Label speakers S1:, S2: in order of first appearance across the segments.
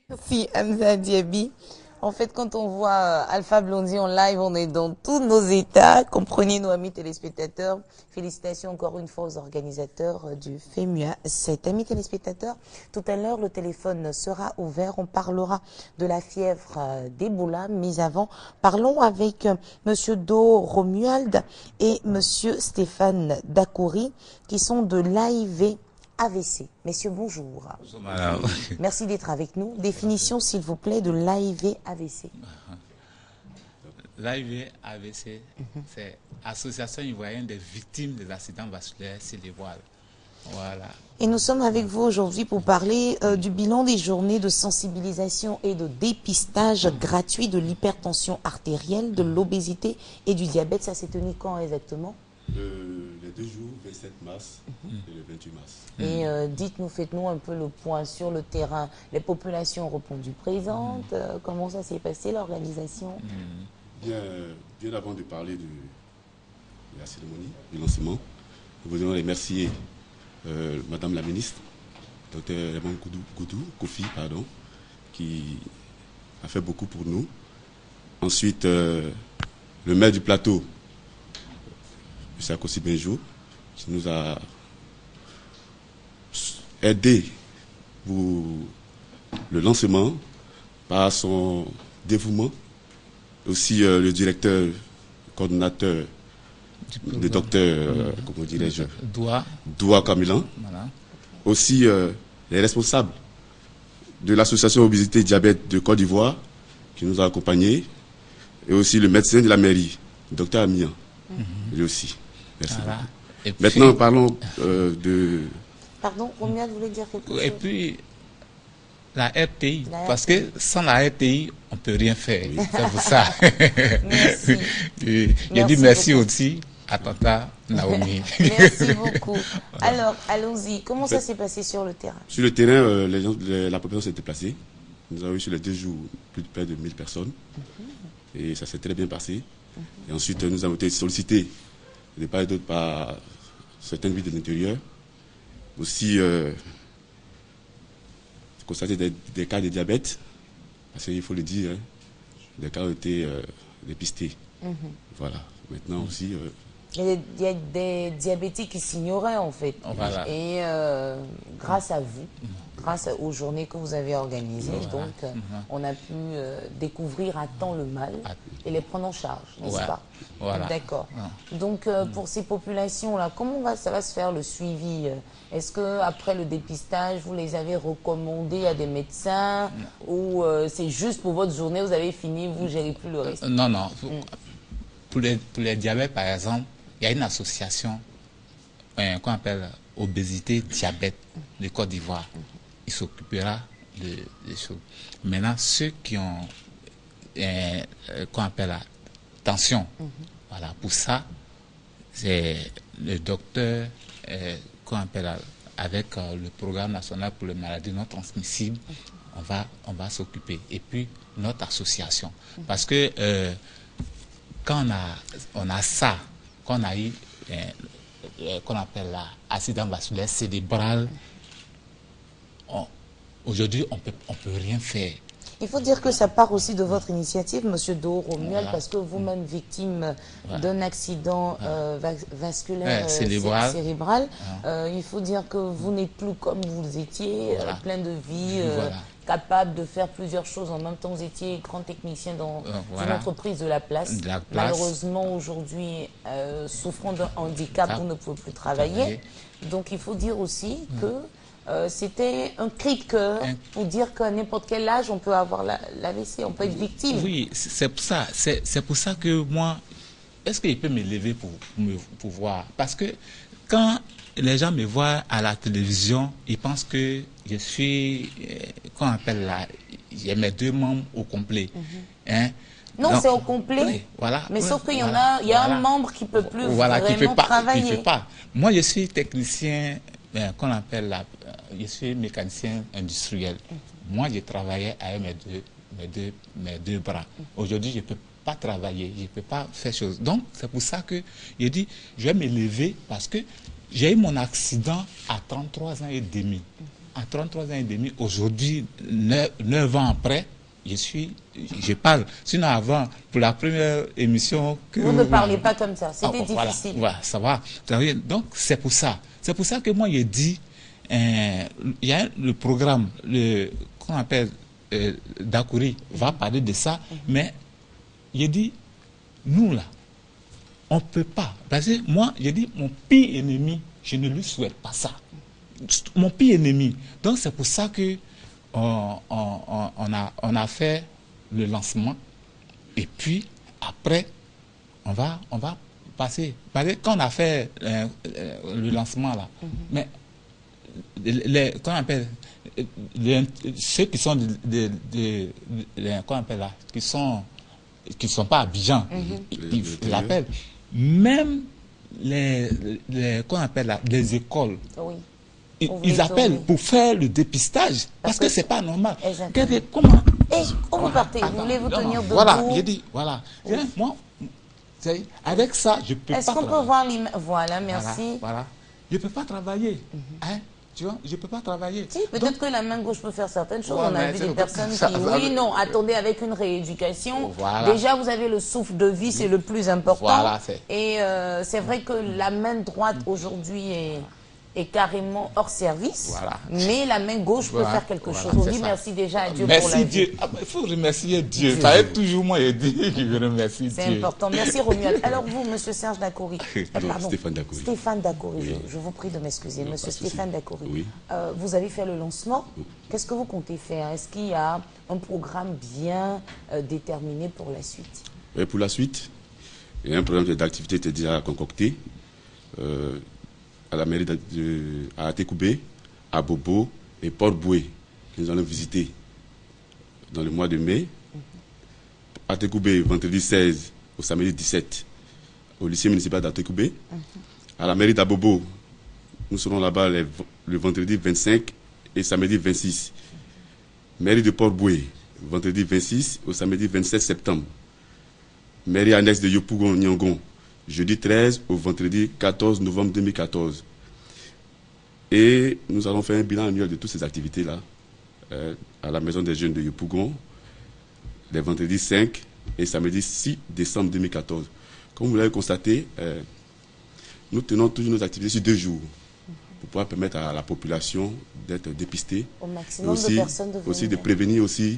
S1: Merci Hamza Diaby. En fait, quand on voit Alpha Blondy en live, on est dans tous nos états. Comprenez, nos amis téléspectateurs. Félicitations encore une fois aux organisateurs du FEMUA 7. Amis téléspectateurs, tout à l'heure, le téléphone sera ouvert. On parlera de la fièvre d'Ebola. Mais avant, parlons avec Monsieur Do Romuald et Monsieur Stéphane Dakouri, qui sont de l'AIV AVC. Messieurs, bonjour.
S2: Bonjour, madame.
S1: Merci d'être avec nous. Définition, s'il vous plaît, de l'AIV AVC.
S2: L'AIV AVC, c'est Association ivoirienne des victimes des accidents vasculaires cérébraux. Voilà.
S1: Et nous sommes avec vous aujourd'hui pour parler du bilan des journées de sensibilisation et de dépistage gratuit de l'hypertension artérielle, de l'obésité et du diabète. Ça s'est tenu quand exactement?
S3: Les 2 jours, 27 mars et le 28 mars.
S1: Et dites-nous, faites-nous un peu le point sur le terrain. Les populations ont répondu présentes. Comment ça s'est passé, l'organisation?
S3: Bien avant de parler de la cérémonie, du lancement, nous voudrions remercier Madame la ministre, Dr Eman Kofi, qui a fait beaucoup pour nous. Ensuite, le maire du plateau, M. Akossi Benjou, qui nous a aidé pour le lancement par son dévouement. Aussi le directeur, le coordonnateur, le docteur, comment dirais-je, Doua Kamilan. Voilà. Aussi les responsables de l'association Obésité et Diabète de Côte d'Ivoire, qui nous a accompagnés. Et aussi le médecin de la mairie, le docteur Amian, lui aussi. Merci beaucoup. Et puis, maintenant, parlons de...
S1: Pardon, Romuald voulait dire quelque chose.
S2: Et puis, la RTI, parce que sans la RTI, on ne peut rien faire. Oui. C'est pour ça.
S1: Merci.
S2: Je dis merci aussi à Tata Naomi.
S1: Merci beaucoup. Alors, allons-y. Comment ça s'est passé sur le terrain?
S3: Sur le terrain, la population s'est déplacée. Nous avons eu sur les 2 jours plus de près de 1000 personnes. Et ça s'est très bien passé. Et ensuite, nous avons été sollicités de part et d'autre par certaines villes de l'intérieur. Aussi, constater des cas de diabète, parce qu'il faut le dire, des cas ont été dépistés. Voilà. Maintenant aussi...
S1: Il y a des diabétiques qui s'ignoraient en fait.
S2: Voilà.
S1: Et grâce à vous, grâce aux journées que vous avez organisées, donc on a pu découvrir à temps le mal et les prendre en charge, n'est-ce pas?
S2: Voilà.
S1: D'accord. Donc pour ces populations-là, comment ça va se faire le suivi? Est-ce qu'après le dépistage, vous les avez recommandés à des médecins ou c'est juste pour votre journée, vous avez fini, vous ne gérez plus le reste?
S2: Non, non. Pour les diabètes, par exemple, il y a une association qu'on appelle Obésité Diabète de Côte d'Ivoire. Il s'occupera des choses. Maintenant, ceux qui ont qu'on appelle la tension, voilà, pour ça, c'est le docteur qu'on appelle avec le programme national pour les maladies non transmissibles, on va s'occuper. Et puis, notre association. Parce que quand on a ça, qu'on a eu, qu'on appelle l'accident vasculaire cérébral, aujourd'hui, on peut rien faire.
S1: Il faut dire que ça part aussi de votre initiative, Monsieur Do Romuald, parce que vous-même victime d'un accident vasculaire cérébral, il faut dire que vous n'êtes plus comme vous étiez, plein de vie, capable de faire plusieurs choses en même temps. Vous étiez grand technicien dans une entreprise de la place. Malheureusement, aujourd'hui, souffrant d'un handicap, vous ne pouvez plus travailler. Donc, il faut dire aussi que c'était un cri de cœur pour dire qu'à n'importe quel âge, on peut avoir l'AVC, on peut être victime.
S2: Oui, c'est pour ça. C'est pour ça que moi, est-ce qu'il peut me lever pour voir? Parce que quand les gens me voient à la télévision, ils pensent que je suis, qu'on appelle là, j'ai mes 2 membres au complet.
S1: Non, c'est au complet, oui, voilà, mais sauf qu'il y en a, il y a un membre qui ne peut plus vraiment travailler.
S2: Qui peut pas. Moi, je suis technicien, qu'on appelle je suis mécanicien industriel. Moi, je travaillais avec mes deux bras. Aujourd'hui, je ne peux pas travailler, je ne peux pas faire chose. Donc, c'est pour ça que je dis, je vais me lever parce que j'ai eu mon accident à 33 ans et demi. en 33 ans et demi, aujourd'hui, 9 ans après, je parle. Sinon, avant, pour la première émission...
S1: Vous ne parlez pas comme ça, c'était difficile.
S2: Voilà, ça va. Donc, c'est pour ça. C'est pour ça que moi, j'ai dit, il y a le programme, qu'on appelle Dakouri, va parler de ça, mais j'ai dit, nous, là, on ne peut pas. Parce que moi, j'ai dit, mon pire ennemi, je ne lui souhaite pas ça. Mon pire ennemi. Donc, c'est pour ça que on a fait le lancement. Et puis, après, on va passer. Parce que quand on a fait le lancement, là, mais qu'on appelle ceux qui sont qu'on appelle là, qui sont pas à Abidjan, ils l'appellent. Même qu'on appelle là, les écoles.
S1: Oui.
S2: Ils appellent pour faire le dépistage parce que c'est pas normal.
S1: Comment? Où vous partez? Vous voulez vous tenir debout?
S2: Voilà, j'ai dit, voilà. Moi, avec ça, je peux pas.
S1: Est-ce qu'on peut voir l'image? Voilà, merci.
S2: Voilà. Je peux pas travailler. Hein? Tu vois, je peux pas travailler.
S1: Si, peut-être que la main gauche peut faire certaines choses. On a vu des personnes qui, oui, non, attendez, avec une rééducation.
S2: Voilà.
S1: Déjà, vous avez le souffle de vie, c'est le plus important.
S2: Voilà,
S1: et c'est vrai que la main droite aujourd'hui est carrément hors service,
S2: voilà.
S1: Mais la main gauche peut faire quelque chose. On dit merci déjà à Dieu pour la
S2: Dieu.
S1: vie.
S2: Il faut remercier Dieu. Ça est toujours moi et dire je remercie Dieu.
S1: C'est important. Merci Romuald. Alors vous, Monsieur Serge Dakouri.
S3: Pardon, Stéphane Dakouri.
S1: Stéphane Dakouri,
S3: Oui.
S1: je vous prie de m'excuser. Monsieur Stéphane Dakouri.
S3: Oui.
S1: Vous avez fait le lancement.
S3: Oui.
S1: Qu'est-ce que vous comptez faire? Est-ce qu'il y a un programme bien déterminé pour la suite?
S3: Pour la suite, il y a un programme d'activité qui est déjà concocté. À la mairie à Atekoubé, à Bobo et Port-Boué, que nous allons visiter dans le mois de mai. À Atekoubé, vendredi 16 au samedi 17, au lycée municipal d'Atekoubé. À la mairie d'Abobo, nous serons là-bas le vendredi 25 et samedi 26. Mairie de Port-Boué, vendredi 26 au samedi 27 septembre. Mairie annexe de Yopougon-Nyangon, jeudi 13 au vendredi 14 novembre 2014. Et nous allons faire un bilan annuel de toutes ces activités-là à la maison des jeunes de Yopougon, les vendredis 5 et samedi 6 décembre 2014. Comme vous l'avez constaté, nous tenons toujours nos activités sur 2 jours pour pouvoir permettre à la population d'être dépistée.
S1: Au maximum de personnes de venir.
S3: Aussi de prévenir aussi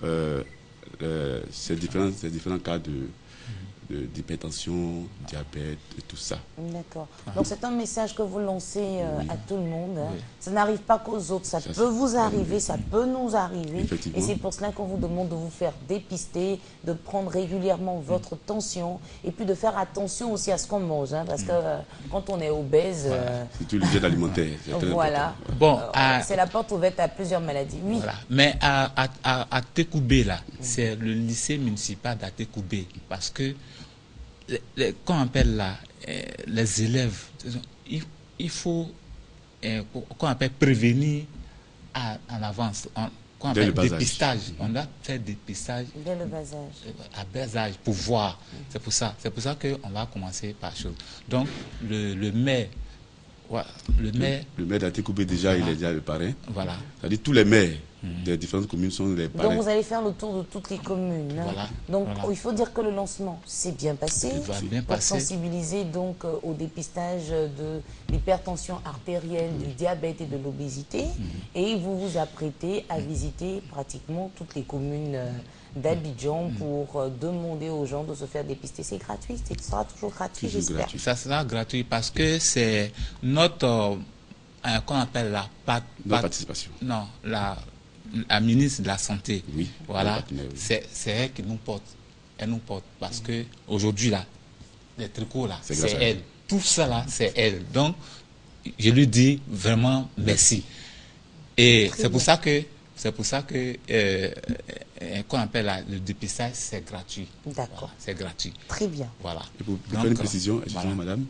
S3: ces différents cas d'hypertension, diabète et tout ça.
S1: D'accord. Donc c'est un message que vous lancez à tout le monde. Hein. Oui. Ça n'arrive pas qu'aux autres, ça peut vous arriver, ça peut nous arriver. Et c'est pour cela qu'on vous demande de vous faire dépister, de prendre régulièrement votre tension et puis de faire attention aussi à ce qu'on mange. Hein, parce que quand on est obèse...
S3: c'est tout l'hygiène alimentaire.
S1: Voilà.
S2: Bon,
S1: c'est la porte ouverte à plusieurs maladies. Oui.
S2: Voilà. Mais à Tekoubé, là, c'est le lycée municipal d'Atekoubé. Parce que qu'on appelle là, les élèves, il faut qu'on appelle prévenir en avance, qu'on appelle dépistage. On doit faire dépistage
S1: dès le bas âge.
S2: À bas âge pour voir. C'est pour ça qu'on va commencer par chose. Donc le maire, le maire
S3: d'Atekoubé déjà, il est déjà le parrain.
S2: Voilà.
S3: C'est-à-dire tous les maires des différentes communes sont les parrains.
S1: Donc vous allez faire le tour de toutes les communes. Hein.
S2: Voilà.
S1: Donc il faut dire que le lancement s'est bien passé.
S2: Il va bien
S1: pour
S2: passer.
S1: Sensibiliser donc au dépistage de l'hypertension artérielle, du diabète et de l'obésité. Et vous vous apprêtez à visiter pratiquement toutes les communes d'Abidjan pour demander aux gens de se faire dépister. C'est gratuit, ce sera toujours gratuit, j'espère.
S2: Ça sera gratuit parce que c'est notre, qu'on appelle la
S3: participation.
S2: Non, la ministre de la Santé.
S3: Oui.
S2: Voilà, c'est elle qui nous porte. Elle nous porte parce que aujourd'hui là, les tricots là, c'est elle. Tout ça là, c'est elle. Donc, je lui dis vraiment merci. Et c'est pour ça que qu'on appelle le dépistage, c'est gratuit.
S1: D'accord.
S2: Voilà, c'est gratuit.
S1: Très bien.
S2: Voilà.
S3: Et pour faire une précision, excusez-moi madame,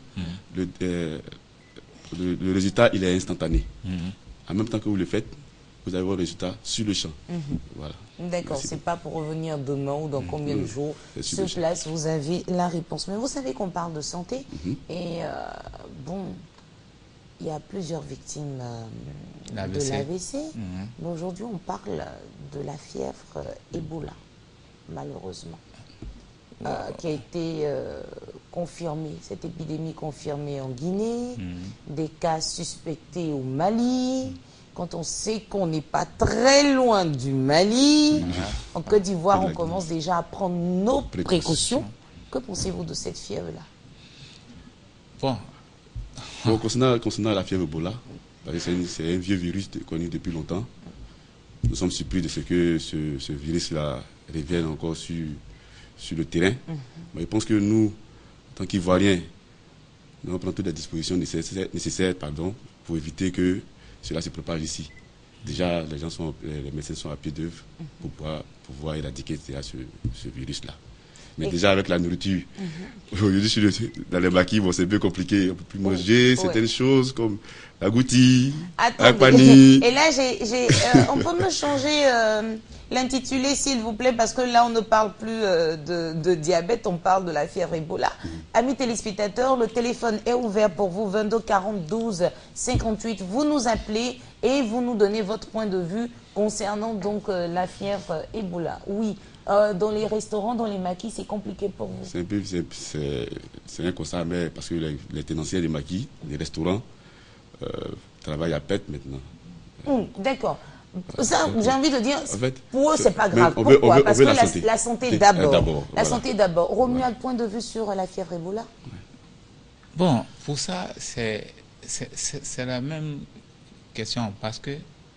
S3: le résultat, il est instantané. En même temps que vous le faites, vous avez vos résultats sur le champ. Voilà.
S1: D'accord, c'est pas pour revenir demain ou dans combien de jours. Sur place, vous avez la réponse. Mais vous savez qu'on parle de santé et bon, il y a plusieurs victimes de l'AVC. Mais aujourd'hui, on parle de la fièvre Ebola, malheureusement, qui a été confirmée, cette épidémie confirmée en Guinée, des cas suspectés au Mali. Quand on sait qu'on n'est pas très loin du Mali, en Côte d'Ivoire, on commence déjà à prendre nos précautions. Que pensez-vous de cette fièvre-là?
S3: Bon, concernant la fièvre Ebola, c'est un vieux virus connu depuis longtemps. Nous sommes surpris de ce que ce virus-là revienne encore sur le terrain. Mais je pense que nous, en tant qu'Ivoiriens, nous allons prendre toutes les dispositions nécessaires pour éviter que cela se propage ici. Déjà, les médecins sont à pied d'œuvre pour pouvoir éradiquer ce virus-là. Mais déjà avec la nourriture, aujourd'hui dans les maquis, c'est un peu compliqué. On ne peut plus manger certaines choses comme la goutille, la panille.
S1: Et là, on peut me changer l'intitulé, s'il vous plaît, parce que là, on ne parle plus de diabète, on parle de la fièvre Ebola. Amis téléspectateurs, le téléphone est ouvert pour vous, 22 40 12 58. Vous nous appelez et vous nous donnez votre point de vue concernant donc la fièvre Ebola. Oui. Dans les restaurants, dans les maquis, c'est compliqué pour vous?
S3: C'est un constat, mais parce que les tenanciers des maquis, les restaurants, travaillent à pète maintenant.
S1: D'accord. Ça, j'ai envie de dire, en fait, pour eux, c'est pas grave. Pourquoi? Parce que la santé d'abord. La santé d'abord. Romuald, point de vue sur la fièvre Ebola?
S2: Bon, pour ça, c'est la même question, parce que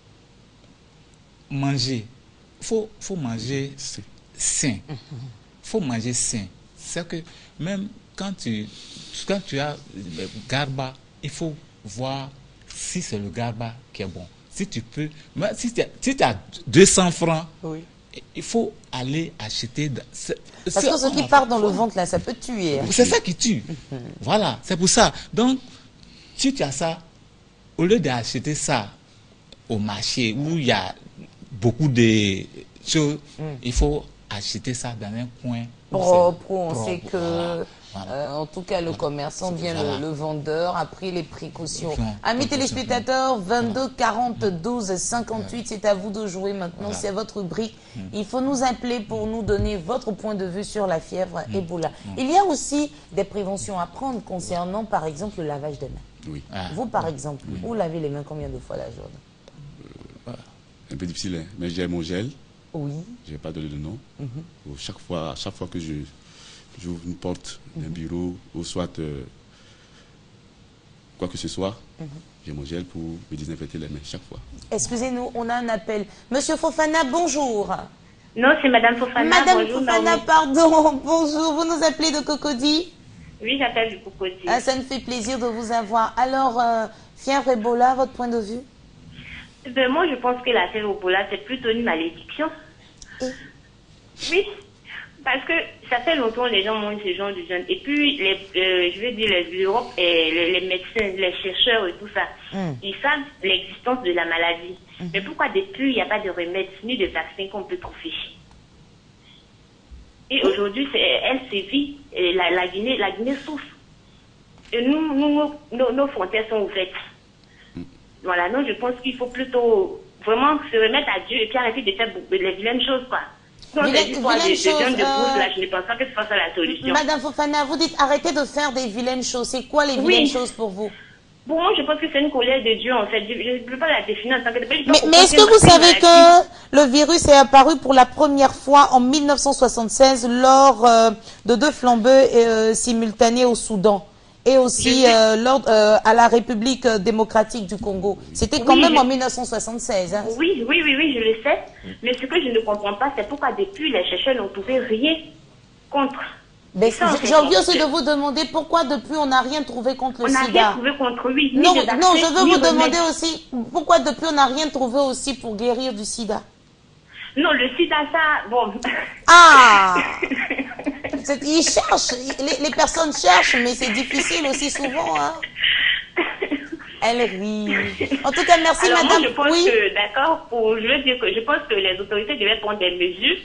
S2: manger, faut manger sain. Faut manger sain. C'est que même quand tu as le garba, il faut voir si c'est le garba qui est bon. Si tu peux, si tu as 200 francs, il faut aller acheter.
S1: Parce que ce qui part dans le ventre, là, ça peut tuer.
S2: C'est ça qui tue. Voilà, c'est pour ça. Donc, si tu as ça, au lieu d'acheter ça au marché où il y a beaucoup de choses, il faut acheter ça dans un coin
S1: propre, où on sait que, en tout cas, le commerçant, bien le vendeur a pris les précautions. Amis téléspectateurs, 22 40 12 58, c'est à vous de jouer maintenant, c'est votre rubrique. Il faut nous appeler pour nous donner votre point de vue sur la fièvre Ebola. Il y a aussi des préventions à prendre concernant, par exemple, le lavage des mains. Vous, par exemple, vous lavez les mains combien de fois la journée?
S3: Un peu difficile, hein? Mais j'ai mon gel.
S1: Oui.
S3: Je n'ai pas donné de nom. Chaque fois que j'ouvre une porte d'un bureau, ou soit quoi que ce soit, j'ai mon gel pour me désinfecter les mains chaque fois.
S1: Excusez-nous, on a un appel. Monsieur Fofana, bonjour.
S4: Non, c'est Madame Fofana.
S1: Madame Fofana, pardon. Bonjour, vous nous appelez de Cocody?
S4: Oui, j'appelle du Cocody.
S1: Ah, ça me fait plaisir de vous avoir. Alors, fièvre Ebola, votre point de vue?
S4: Moi, je pense que la fièvre Ebola, c'est plutôt une malédiction. Oui, parce que ça fait longtemps que les gens mangent ce genre de viande. Et puis, je veux dire, l'Europe, les médecins, les chercheurs et tout ça, ils savent l'existence de la maladie. Mais pourquoi depuis, il n'y a pas de remède ni de vaccin qu'on peut trouver? Et aujourd'hui, elle sévit, et la Guinée souffre. Et nos frontières sont ouvertes. Voilà, donc je pense qu'il faut plutôt vraiment se remettre à Dieu et puis arrêter de faire les vilaines choses, quoi. Donc, les histoires de viande de brousse, là, je ne pense pas que ce soit ça la solution.
S1: Madame Fofana, vous dites arrêtez de faire des vilaines choses. C'est quoi les vilaines choses pour vous?
S4: Bon, moi, je pense que c'est une colère de Dieu, en fait. Je ne peux pas la définir en tant que...
S1: Mais est-ce que vous savez que le virus est apparu pour la première fois en 1976 lors de 2 flambées simultanées au Soudan? Et aussi à la République démocratique du Congo. C'était quand même en 1976. Hein.
S4: Oui, je le sais. Mais ce que je ne comprends pas, c'est pourquoi depuis les chercheurs n'ont trouvé rien contre.
S1: J'ai envie aussi de vous demander pourquoi depuis on n'a rien trouvé contre le sida.
S4: On n'a rien trouvé contre lui.
S1: Non, je veux vous demander aussi pourquoi depuis on n'a rien trouvé aussi pour guérir du sida.
S4: Non, le sida, ça, bon.
S1: Ah! Ils cherchent, les personnes cherchent, mais c'est difficile aussi souvent. Hein. Elle rit. En tout cas, merci.
S4: Alors,
S1: madame.
S4: Moi, je pense que, d'accord, je veux dire que je pense que les autorités devaient prendre des mesures.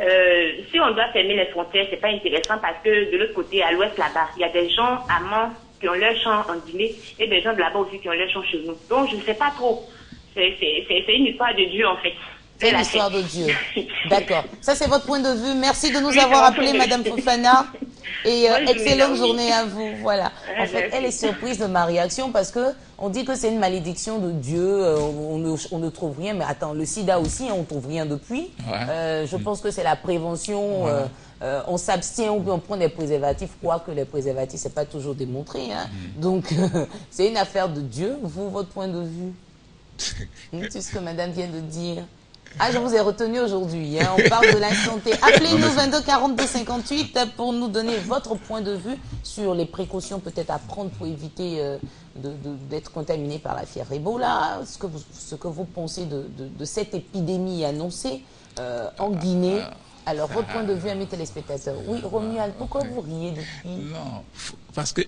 S4: Si on doit fermer les frontières, c'est pas intéressant parce que de l'autre côté, à l'ouest là-bas, il y a des gens amants qui ont leur champ en Guinée et des gens de là-bas aussi qui ont leur champ chez nous. Donc, je ne sais pas trop. C'est une histoire de Dieu, en fait.
S1: C'est une histoire de Dieu. D'accord. Ça, c'est votre point de vue. Merci de nous avoir appelé, Madame Fofana. Et excellente journée à vous. Voilà. En fait, elle est surprise de ma réaction parce que on dit que c'est une malédiction de Dieu. On ne trouve rien. Mais attends, le sida aussi, on ne trouve rien depuis. Ouais. Je pense que c'est la prévention. Ouais. On s'abstient ou on prend des préservatifs, quoique les préservatifs, c'est pas toujours démontré. Hein. Donc, c'est une affaire de Dieu. Vous, votre point de vue? C'est ce que madame vient de dire. Ah, je vous ai retenu aujourd'hui. Hein. On parle de la santé. Appelez-nous 22 42 58 pour nous donner votre point de vue sur les précautions peut-être à prendre pour éviter d'être contaminé par la fièvre Ebola. Ce que vous pensez de cette épidémie annoncée en Guinée. Alors, votre point de vue, amis téléspectateurs. Oui, Romuald, pourquoi vous riez depuis?
S2: Non, parce que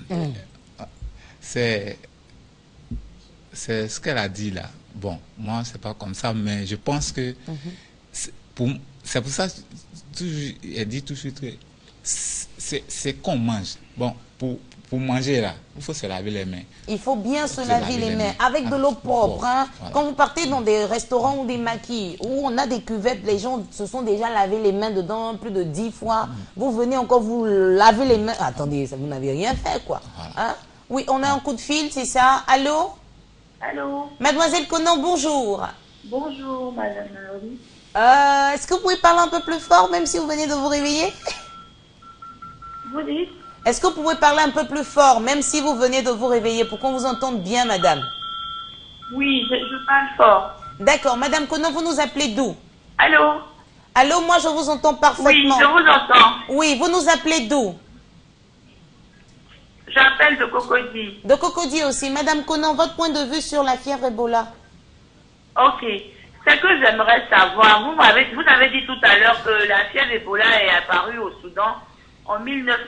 S2: c'est ce qu'elle a dit là. Bon, moi, c'est pas comme ça, mais je pense que c'est pour ça elle dit tout de suite que c'est qu'on mange. Bon, pour manger là, il faut se laver les mains.
S1: Il faut bien se laver les mains avec de l'eau propre. Hein. Voilà. Quand vous partez dans des restaurants ou des maquis où on a des cuvettes, les gens se sont déjà lavé les mains dedans plus de 10 fois. Vous venez encore vous laver les mains. Attendez, vous n'avez rien fait, quoi. Voilà. Hein? Oui, on a un coup de fil, c'est ça. Allô?
S5: Allô?
S1: Mademoiselle Conan, bonjour.
S5: Bonjour, madame Marie.
S1: Est-ce que vous pouvez parler un peu plus fort, même si vous venez de vous réveiller?
S5: Vous dites?
S1: Est-ce que vous pouvez parler un peu plus fort, même si vous venez de vous réveiller, pour qu'on vous entende bien, madame?
S5: Oui, je parle fort.
S1: D'accord. Madame Conan, vous nous appelez d'où?
S5: Allô?
S1: Allô, moi je vous entends parfaitement.
S5: Oui, je vous entends.
S1: Oui, vous nous appelez d'où?
S5: J'appelle de Cocody.
S1: De Cocody aussi. Madame Conan, votre point de vue sur la fièvre Ebola?
S5: Ok. Ce que j'aimerais savoir, vous avez dit tout à l'heure que la fièvre Ebola est apparue au Soudan en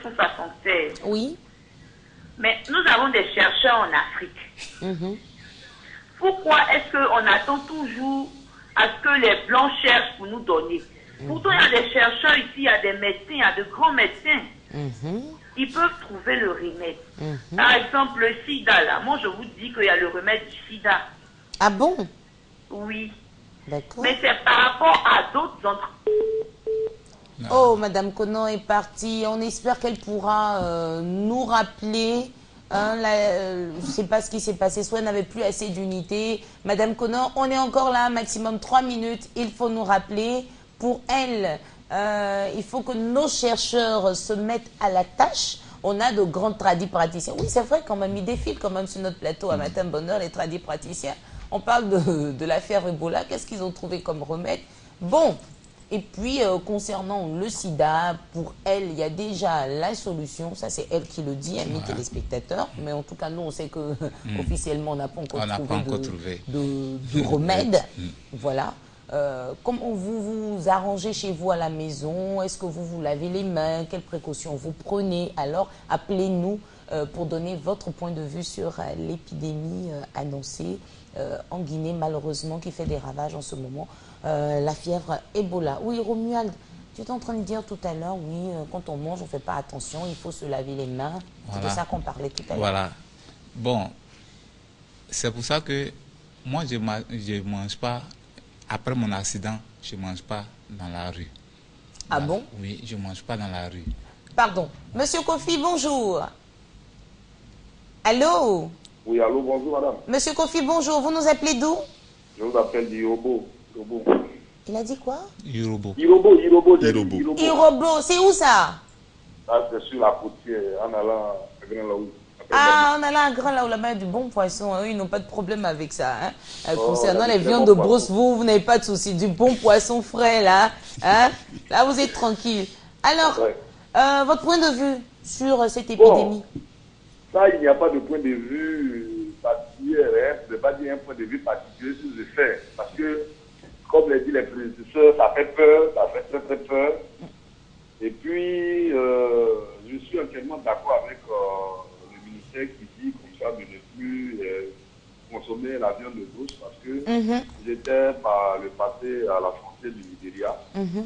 S5: 1976.
S1: Oui.
S5: Mais nous avons des chercheurs en Afrique. Pourquoi est-ce qu'on attend toujours à ce que les Blancs cherchent pour nous donner? Pourtant, il y a des chercheurs ici, il y a des médecins, il y a de grands médecins. Ils peuvent trouver le remède. Par exemple, le sida, là. Moi, je vous dis qu'il y a le remède du sida.
S1: Ah bon?
S5: Oui.
S1: D'accord.
S5: Mais c'est par rapport à d'autres entreprises.
S1: Oh, Madame Conan est partie. On espère qu'elle pourra nous rappeler. Hein, je ne sais pas ce qui s'est passé. Soit elle n'avait plus assez d'unité. Madame Conan, on est encore là, maximum 3 minutes. Il faut nous rappeler. Pour elle, il faut que nos chercheurs se mettent à la tâche. On a de grands tradipraticiens. Oui, c'est vrai qu'on m'a mis des fils quand même sur notre plateau à Matin Bonheur, les tradipraticiens. On parle de la fièvre Ebola. Qu'est-ce qu'ils ont trouvé comme remède? Bon, et puis concernant le sida, pour elle, il y a déjà la solution. Ça, c'est elle qui le dit, amis téléspectateurs. Mais en tout cas, nous, on sait que officiellement, on n'a pas encore trouvé de remède. Voilà. Comment vous vous arrangez chez vous à la maison? Est-ce que vous vous lavez les mains? Quelles précautions vous prenez? Alors, appelez-nous pour donner votre point de vue sur l'épidémie annoncée en Guinée, malheureusement, qui fait des ravages en ce moment. La fièvre Ebola. Oui, Romuald, tu étais en train de dire tout à l'heure, oui, quand on mange, on ne fait pas attention, il faut se laver les mains. Voilà. C'est de ça qu'on parlait tout à l'heure.
S2: Voilà. Bon, c'est pour ça que moi, je ne mange pas. Après mon accident, je ne mange pas dans la rue.
S1: Ah bon?
S2: Oui, je ne mange pas dans la rue.
S1: Pardon. Monsieur Kofi, bonjour. Allô?
S6: Oui, allô, bonjour madame.
S1: Monsieur Kofi, bonjour. Vous nous appelez d'où?
S6: Je vous appelle d'Irobo.
S1: Il a dit quoi?
S2: Irobo.
S1: Irobo, c'est où ça?
S6: Ah, c'est sur la côtière, en allant à Grand Laou.
S1: Ah, on a là un Grand Laou, là-bas, du bon poisson. Eux, ils n'ont pas de problème avec ça. Hein. Concernant les viandes de brosse, vous n'avez pas de souci. Du bon poisson frais, là. Hein. Là, vous êtes tranquille. Alors, votre point de vue sur cette épidémie?
S6: Ça, il n'y a pas de point de vue particulier. Hein. Je ne vais pas dire un point de vue particulier sur les faits. Parce que, comme l'a dit les prédécesseurs, ça fait peur, ça fait très très peur. Et puis, je suis entièrement d'accord avec le ministère qui dit comme ça de ne plus consommer la viande de brousse parce que j'étais par le passé à la frontière du Nigeria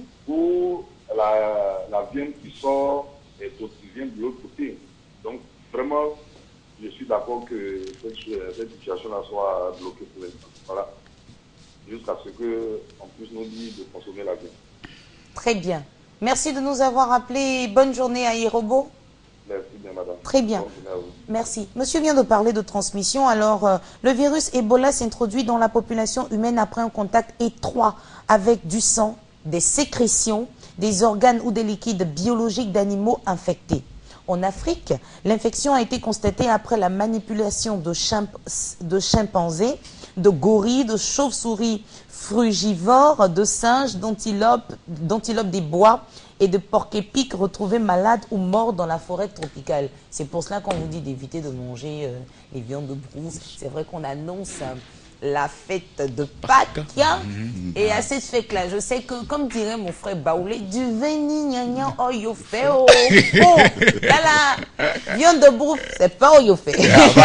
S6: où la viande qui sort vient de l'autre côté. Donc, il vraiment, je suis d'accord que cette situation-là soit bloquée pour l'instant. Voilà. Jusqu'à ce qu'on puisse nous dire de consommer la viande.
S1: Très bien. Merci de nous avoir appelés. Bonne journée à Irobo.
S6: Merci bien, madame.
S1: Très bien. Merci. Monsieur vient de parler de transmission. Alors, le virus Ebola s'introduit dans la population humaine après un contact étroit avec du sang, des sécrétions, des organes ou des liquides biologiques d'animaux infectés. En Afrique, l'infection a été constatée après la manipulation de chimpanzés, de gorilles, de chauves-souris frugivores, de singes, d'antilopes des bois et de porcs-épics retrouvés malades ou morts dans la forêt tropicale. C'est pour cela qu'on vous dit d'éviter de manger les viandes de brousse. C'est vrai qu'on annonce la fête de Pâques. Et à cette fête-là, je sais que, comme dirait mon frère Baoulé, du veni gna oh yo fait oh. Oh, là, viande de brousse, c'est pas oh yo fait.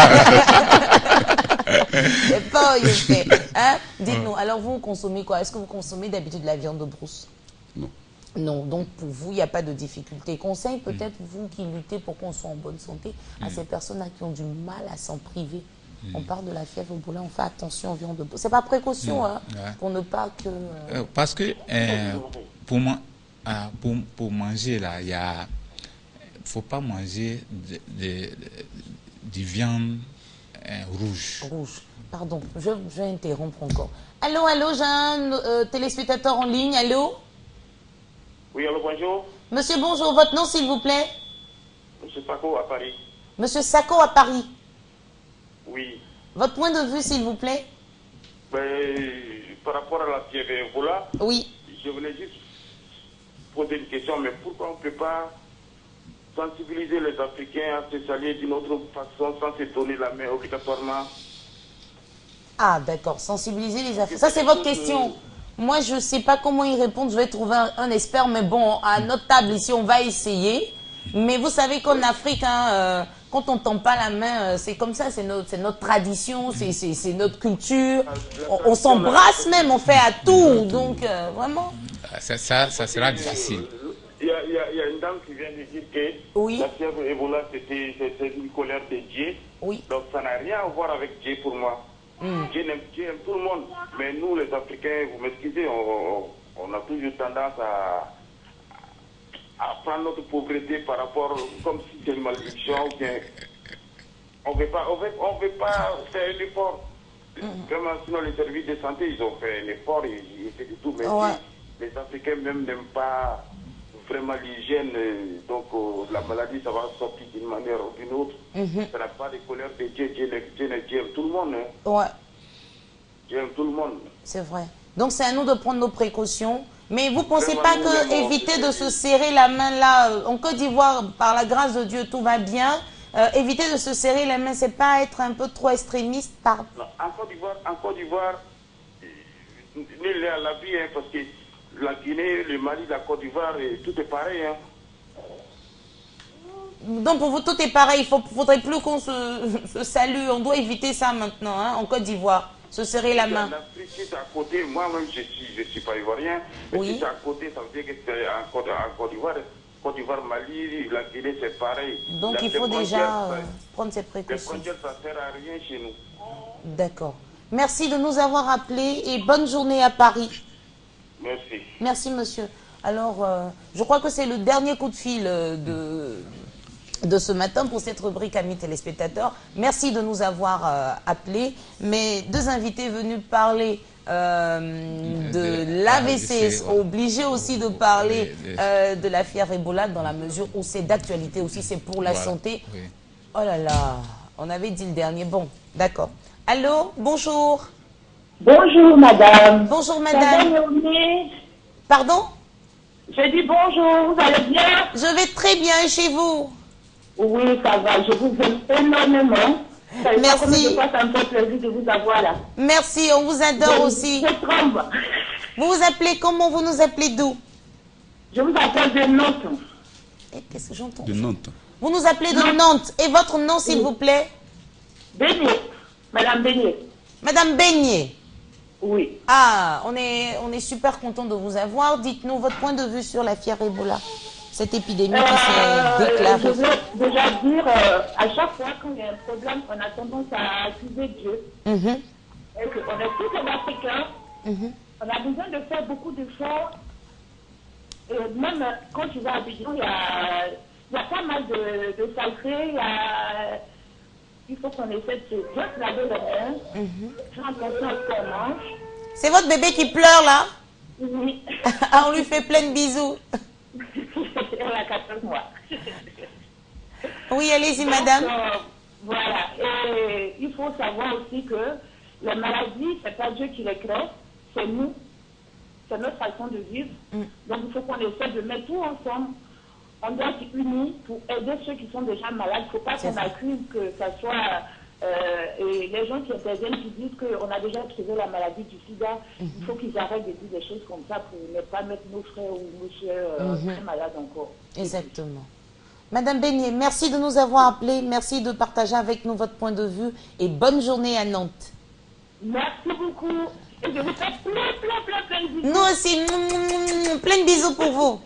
S1: C'est pas oh yo fait. Hein? Dites-nous, alors vous consommez quoi? Est-ce que vous consommez d'habitude de la viande de brousse?
S3: Non.
S1: Non, donc pour vous, il n'y a pas de difficulté. Conseil peut-être, vous qui luttez pour qu'on soit en bonne santé, à ces personnes-là qui ont du mal à s'en priver. On parle de la fièvre Ebola, on fait attention aux viandes de brousse. C'est pas précaution, hein, pour ne pas que...
S2: parce que pour manger, là, il ne faut pas manger de viande rouge.
S1: Rouge. Pardon, je vais interrompre encore. Allô, j'ai un téléspectateur en ligne. Allô?
S7: Oui, allô, bonjour.
S1: Monsieur, bonjour. Votre nom, s'il vous plaît?
S7: Monsieur Sako à Paris.
S1: Monsieur Sako à Paris.
S7: Oui.
S1: Votre point de vue, s'il vous plaît?
S7: Par rapport à la fièvre Ebola,
S1: oui.
S7: Je voulais juste poser une question, mais pourquoi on ne peut pas sensibiliser les Africains à se saluer d'une autre façon sans se donner la main obligatoirement?
S1: Ah, d'accord. Sensibiliser les Africains. Ça, c'est votre question. Moi, je ne sais pas comment y répondre. Je vais trouver un expert, mais bon, à notre table ici, on va essayer. Mais vous savez qu'en Afrique, hein, quand on ne tend pas la main, c'est comme ça, c'est notre tradition, c'est notre culture. On s'embrasse même, on fait à tout. Donc, vraiment.
S2: Ça sera difficile.
S7: Il y a une dame qui vient de dire que la fièvre Ebola, c'est une colère de Dieu.
S1: Oui.
S7: Donc, ça n'a rien à voir avec Dieu pour moi. Dieu aime tout le monde. Mais nous, les Africains, vous m'excusez, on a toujours tendance à prendre notre pauvreté par rapport, comme si c'était une malédiction. On ne veut pas faire un effort. Vraiment, sinon les services de santé, ils ont fait un effort, ils essaient de tout. Mais les Africains même n'aiment pas vraiment l'hygiène. Donc la maladie, ça va sortir d'une manière ou d'une autre. Ça n'a pas de colère de Dieu. Dieu aime tout le monde. Hein.
S1: Ouais.
S7: Dieu aime tout le monde.
S1: C'est vrai. Donc c'est à nous de prendre nos précautions. Mais vous ne pensez pas que éviter de se serrer la main là, en Côte d'Ivoire, par la grâce de Dieu, tout va bien. Éviter de se serrer la main, c'est pas être un peu trop extrémiste par...
S7: Non, en Côte d'Ivoire, nul n'est à l'abri, hein, parce que la Guinée, le Mali, la Côte d'Ivoire, tout est pareil. Hein.
S1: Donc pour vous, tout est pareil. Il ne faudrait plus qu'on se salue. On doit éviter ça maintenant, hein, en Côte d'Ivoire. Se serrer la main.
S7: En Afrique, si c'est à côté, moi-même, je suis pas ivoirien. Mais si c'est à côté, ça veut dire que c'est en Côte d'Ivoire. Côte d'Ivoire, Mali, la Guinée, c'est pareil.
S1: Donc il faut déjà prendre ces précautions.
S7: Les frontières, ça ne sert à rien chez nous.
S1: D'accord. Merci de nous avoir appelés et bonne journée à Paris.
S7: Merci.
S1: Merci, monsieur. Alors, je crois que c'est le dernier coup de fil de ce matin pour cette rubrique Amis téléspectateurs. Merci de nous avoir appelés. Mais deux invités venus parler de l'AVC sont obligés aussi de parler de la fièvre Ebola dans la mesure où c'est d'actualité aussi, c'est pour la santé. Oui. Oh là là, on avait dit le dernier. Bon, d'accord. Allô, bonjour.
S8: Bonjour madame.
S1: Bonjour madame. Pardon?
S8: Je dis bonjour, vous allez bien?
S1: Je vais très bien et chez vous?
S8: Oui, ça va, je vous aime énormément.
S1: Merci.
S8: Ça me fait plaisir de vous avoir là.
S1: Merci, on vous adore aussi.
S8: Je tremble.
S1: Vous vous appelez comment? Vous nous appelez d'où?
S8: Je vous appelle de Nantes.
S1: Qu'est-ce que j'entends?
S3: De Nantes.
S1: Vous nous appelez de Nantes. Et votre nom, s'il vous plaît?
S8: Beignet. Madame Beignet.
S1: Madame Beignet.
S8: Oui.
S1: Ah, on est super content de vous avoir. Dites-nous votre point de vue sur la fièvre Ebola. cette épidémie qui s'est déclarée?
S8: Je veux déjà dire, à chaque fois qu'il y a un problème, on a tendance à accuser Dieu. Et qu'on est tous les Africains. On a besoin de faire beaucoup d'efforts. Même quand tu vas à Abidjan, il y a pas mal de saletés. Il faut qu'on essaie de bien se laver les mains. Faire attention à ce qu'on mange.
S1: C'est votre bébé qui pleure là?
S8: Oui.
S1: On lui fait plein de bisous.
S8: Elle a 14 mois.
S1: Oui, allez-y, madame.
S8: Voilà. Et il faut savoir aussi que les maladies, c'est pas Dieu qui les crée, c'est nous. C'est notre façon de vivre. Donc, il faut qu'on essaie de mettre tout ensemble. On doit être unis pour aider ceux qui sont déjà malades. Il ne faut pas qu'on accuse que ça soit... et les gens qui interviennent, qui disent qu'on a déjà trouvé la maladie du sida, il faut qu'ils arrêtent de dire des choses comme ça pour ne pas mettre nos frères ou nos soeurs très malades encore.
S1: Exactement. Madame Beignet, merci de nous avoir appelés, merci de partager avec nous votre point de vue et bonne journée à Nantes.
S8: Merci beaucoup. Et je vous fais plein de bisous.
S1: Nous aussi, plein de bisous pour vous.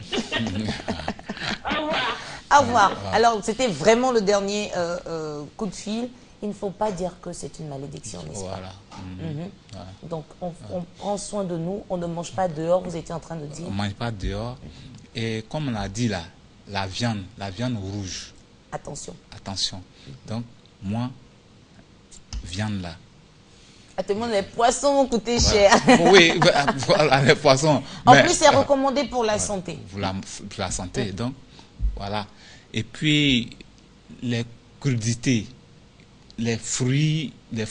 S8: Au revoir.
S1: Au revoir. Alors, c'était vraiment le dernier coup de fil. Il ne faut pas dire que c'est une malédiction, n'est-ce pas?
S2: Voilà.
S1: Donc, on prend soin de nous, on ne mange pas dehors, vous étiez en train de dire.
S2: On ne mange pas dehors. Et comme on a dit là, la viande rouge.
S1: Attention.
S2: Attention. Donc, moi, viande là.
S1: Tout le monde, les poissons vont coûter cher.
S2: Oui, voilà, les poissons.
S1: En plus, c'est recommandé pour la santé.
S2: Pour la santé, donc, voilà. Et puis, les crudités, les fruits,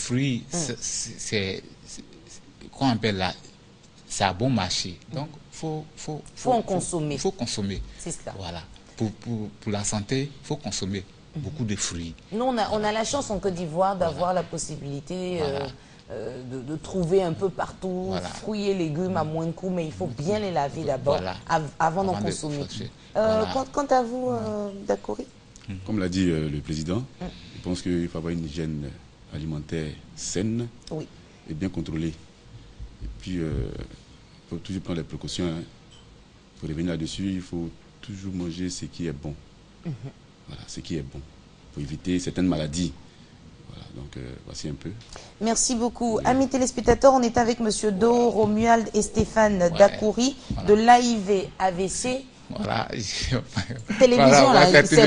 S2: c'est qu'on appelle là, c'est à bon marché. Donc, faut
S1: en consommer.
S2: Il faut consommer.
S1: C'est ça.
S2: Voilà. Pour la santé, il faut consommer beaucoup de fruits.
S1: Nous, on a la chance en Côte d'Ivoire d'avoir la possibilité de trouver un peu partout, fruits et légumes à moins de coût, mais il faut bien les laver d'abord avant d'en consommer. Quant à vous, Dakouri?
S3: Comme l'a dit le président, je pense qu'il faut avoir une hygiène alimentaire saine et bien contrôlée. Et puis, il faut toujours prendre les précautions. Pour revenir là-dessus, il faut toujours manger ce qui est bon. Voilà, ce qui est bon. Pour éviter certaines maladies. Voilà, donc voici un peu.
S1: Merci beaucoup. Amis téléspectateurs, on est avec M. Do, Romuald et Stéphane Dakouri de l'AIV AVC.
S2: Voilà.
S1: Télévision,
S2: voilà,
S1: là, c'est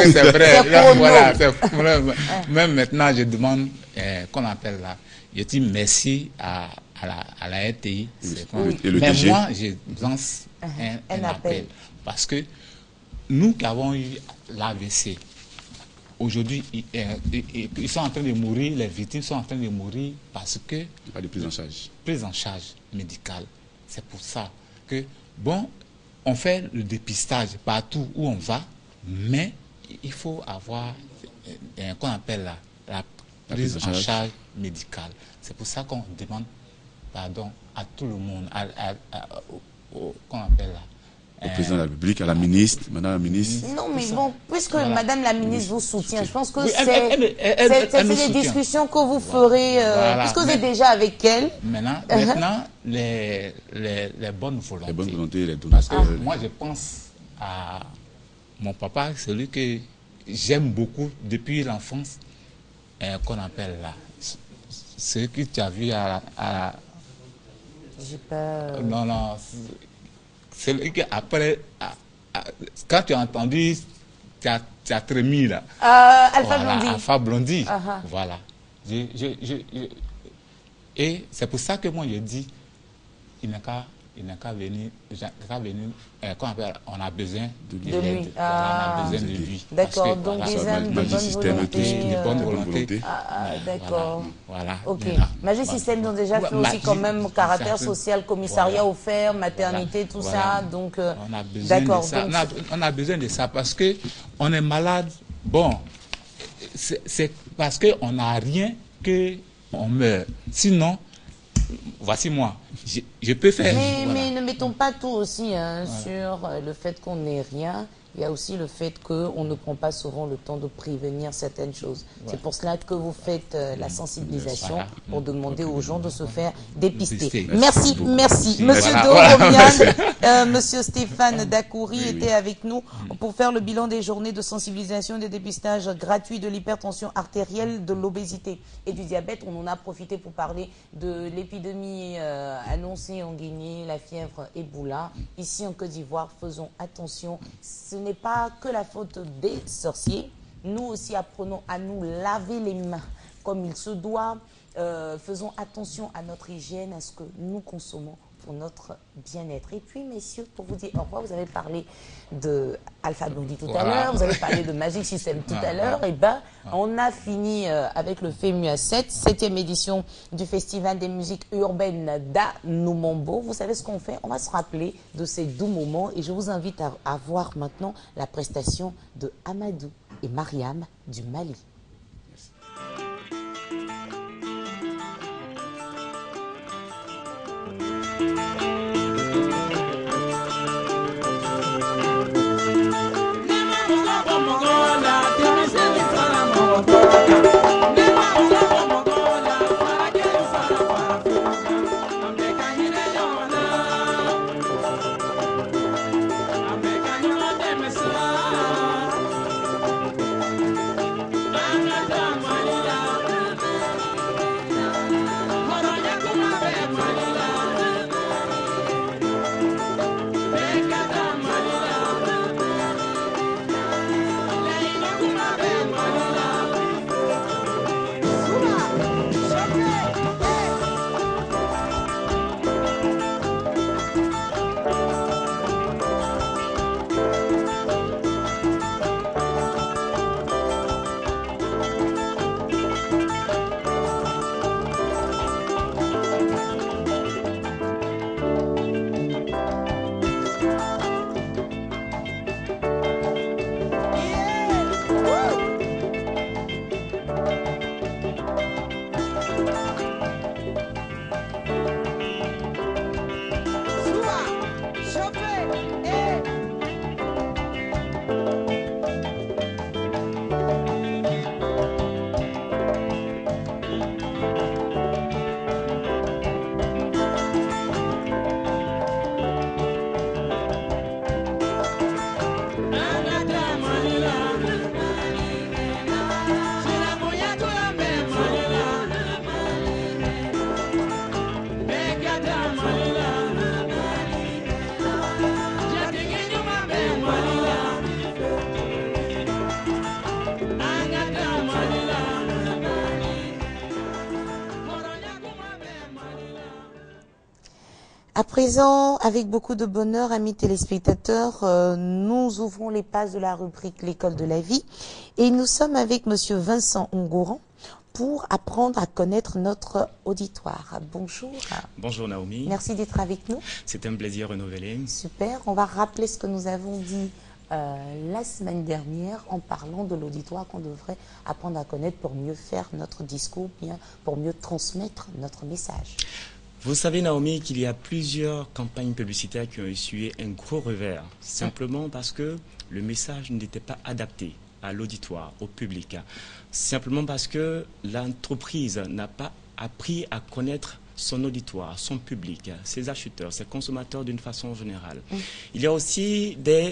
S2: vrai. Même maintenant, je demande qu'on appelle là. Je dis merci à la RTI. Mais moi, je lance un appel. Parce que nous qui avons eu l'AVC, aujourd'hui, ils sont en train de mourir, les victimes sont en train de mourir parce que...
S3: Pas de prise en charge.
S2: Prise en charge médicale. C'est pour ça que, bon, on fait le dépistage partout où on va, mais il faut avoir, qu'on appelle la prise en charge médicale. C'est pour ça qu'on demande pardon à tout le monde, qu'on appelle là.
S3: Au président de la République, à la ministre, madame la ministre.
S1: Non, mais bon, puisque madame la ministre vous soutient, je pense que c'est des discussions que vous ferez, puisque vous êtes déjà avec elle.
S2: Maintenant les bonnes volontés.
S3: Les bonnes volontés, les donateurs.
S2: Moi, je pense à mon papa, celui que j'aime beaucoup depuis l'enfance, qu'on appelle là. Ce que tu as vu à
S1: J'ai pas...
S2: Non. C'est après, quand tu as entendu, tu as trémi là.
S1: Alpha Blondy.
S2: Alpha Blondy. Voilà. Et c'est pour ça que moi je dis, il n'a qu'à venir, on a besoin de lui. On a besoin de lui.
S1: D'accord, donc des âmes de bonne volonté. D'accord.
S2: Voilà.
S1: Ok. Magic System ont déjà fait aussi quand même caractère social, commissariat offert, maternité, tout ça. Donc, d'accord.
S2: On a besoin de ça parce que on est malade. Bon, c'est parce qu'on n'a rien qu'on meurt. Sinon, voici moi. Je peux faire...
S1: Mais ne mettons pas tout aussi sur le fait qu'on n'ait rien il y a aussi le fait qu'on ne prend pas souvent le temps de prévenir certaines choses. Ouais. C'est pour cela que vous faites la sensibilisation pour demander aux gens de se faire dépister. Merci. Monsieur Doromian, Monsieur Stéphane Dakouri était avec nous pour faire le bilan des journées de sensibilisation et de dépistage gratuit de l'hypertension artérielle, de l'obésité et du diabète. On en a profité pour parler de l'épidémie annoncée en Guinée, la fièvre Ebola. Ici en Côte d'Ivoire, faisons attention. Ce n'est pas que la faute des sorciers. Nous aussi apprenons à nous laver les mains comme il se doit. Faisons attention à notre hygiène, à ce que nous consommons pour notre bien-être. Et puis, messieurs, pour vous dire au revoir, vous avez parlé de Alpha Blondy tout à l'heure, vous avez parlé de Magic System tout à l'heure. Et ben, on a fini avec le FEMUA 7e édition du Festival des musiques urbaines d'Anoumombo. Vous savez ce qu'on fait? On va se rappeler de ces doux moments et je vous invite à voir maintenant la prestation de Amadou et Mariam du Mali. À présent, avec beaucoup de bonheur, amis téléspectateurs, nous ouvrons les pages de la rubrique L'école de la vie et nous sommes avec Monsieur Vincent Ongouran pour apprendre à connaître notre auditoire. Bonjour.
S9: Bonjour Naomi.
S1: Merci d'être avec nous.
S9: C'est un plaisir renouvelé.
S1: Super. On va rappeler ce que nous avons dit la semaine dernière en parlant de l'auditoire qu'on devrait apprendre à connaître pour mieux faire notre discours, bien pour mieux transmettre notre message.
S9: Vous savez, Naomi, qu'il y a plusieurs campagnes publicitaires qui ont essuyé un gros revers, simplement parce que le message n'était pas adapté à l'auditoire, au public. Simplement parce que l'entreprise n'a pas appris à connaître son auditoire, son public, ses acheteurs, ses consommateurs d'une façon générale. Il y a aussi des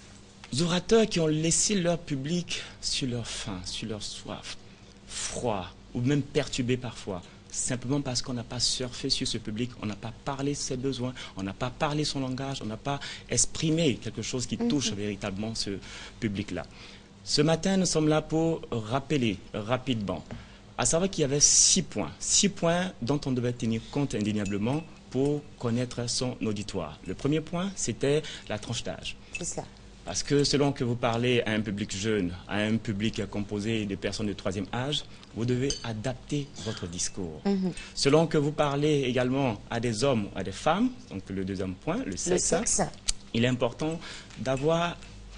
S9: orateurs qui ont laissé leur public sur leur faim, sur leur soif, froid ou même perturbé parfois. Simplement parce qu'on n'a pas surfé sur ce public, on n'a pas parlé de ses besoins, on n'a pas parlé son langage, on n'a pas exprimé quelque chose qui touche véritablement ce public-là. Ce matin, nous sommes là pour rappeler rapidement, à savoir qu'il y avait 6 points dont on devait tenir compte indéniablement pour connaître son auditoire. Le premier point, c'était la tranche d'âge.
S1: C'est ça.
S9: Parce que selon que vous parlez à un public jeune, à un public composé de personnes de 3e âge, vous devez adapter votre discours. Selon que vous parlez également à des hommes ou à des femmes, donc le deuxième point, le sexe, il est important d'avoir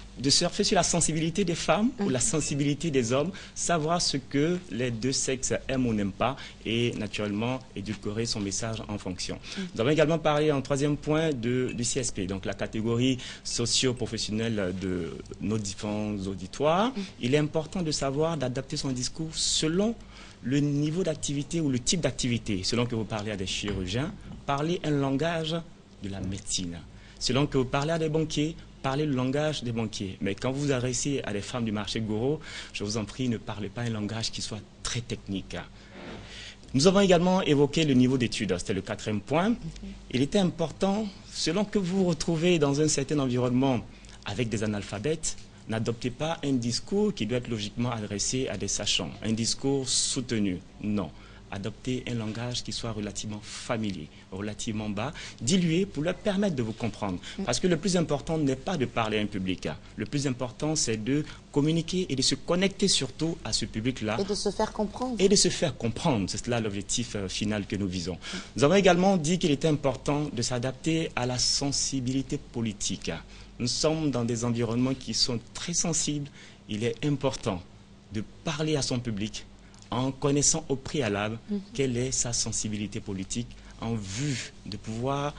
S9: de surfer sur la sensibilité des femmes ou la sensibilité des hommes, savoir ce que les deux sexes aiment ou n'aiment pas et naturellement édulcorer son message en fonction. Nous avons également parlé en troisième point du CSP, donc la catégorie socio-professionnelle de nos différents auditoires. Il est important de savoir d'adapter son discours selon le niveau d'activité ou le type d'activité. Selon que vous parlez à des chirurgiens, parlez un langage de la médecine. Selon que vous parlez à des banquiers, parlez le langage des banquiers. Mais quand vous vous adressez à des femmes du marché Goro, je vous en prie, ne parlez pas un langage qui soit très technique. Nous avons également évoqué le niveau d'études. C'était le quatrième point. Il était important, selon que vous vous retrouvez dans un certain environnement avec des analphabètes, n'adoptez pas un discours qui doit être logiquement adressé à des sachants, un discours soutenu. Non. Adoptez un langage qui soit relativement familier, relativement bas, dilué pour leur permettre de vous comprendre. Parce que le plus important n'est pas de parler à un public. Le plus important, c'est de communiquer et de se connecter surtout à ce public-là.
S1: Et de se faire comprendre.
S9: Et de se faire comprendre. C'est là l'objectif final que nous visons. Nous avons également dit qu'il était important de s'adapter à la sensibilité politique. Nous sommes dans des environnements qui sont très sensibles. Il est important de parler à son public en connaissant au préalable quelle est sa sensibilité politique, en vue de pouvoir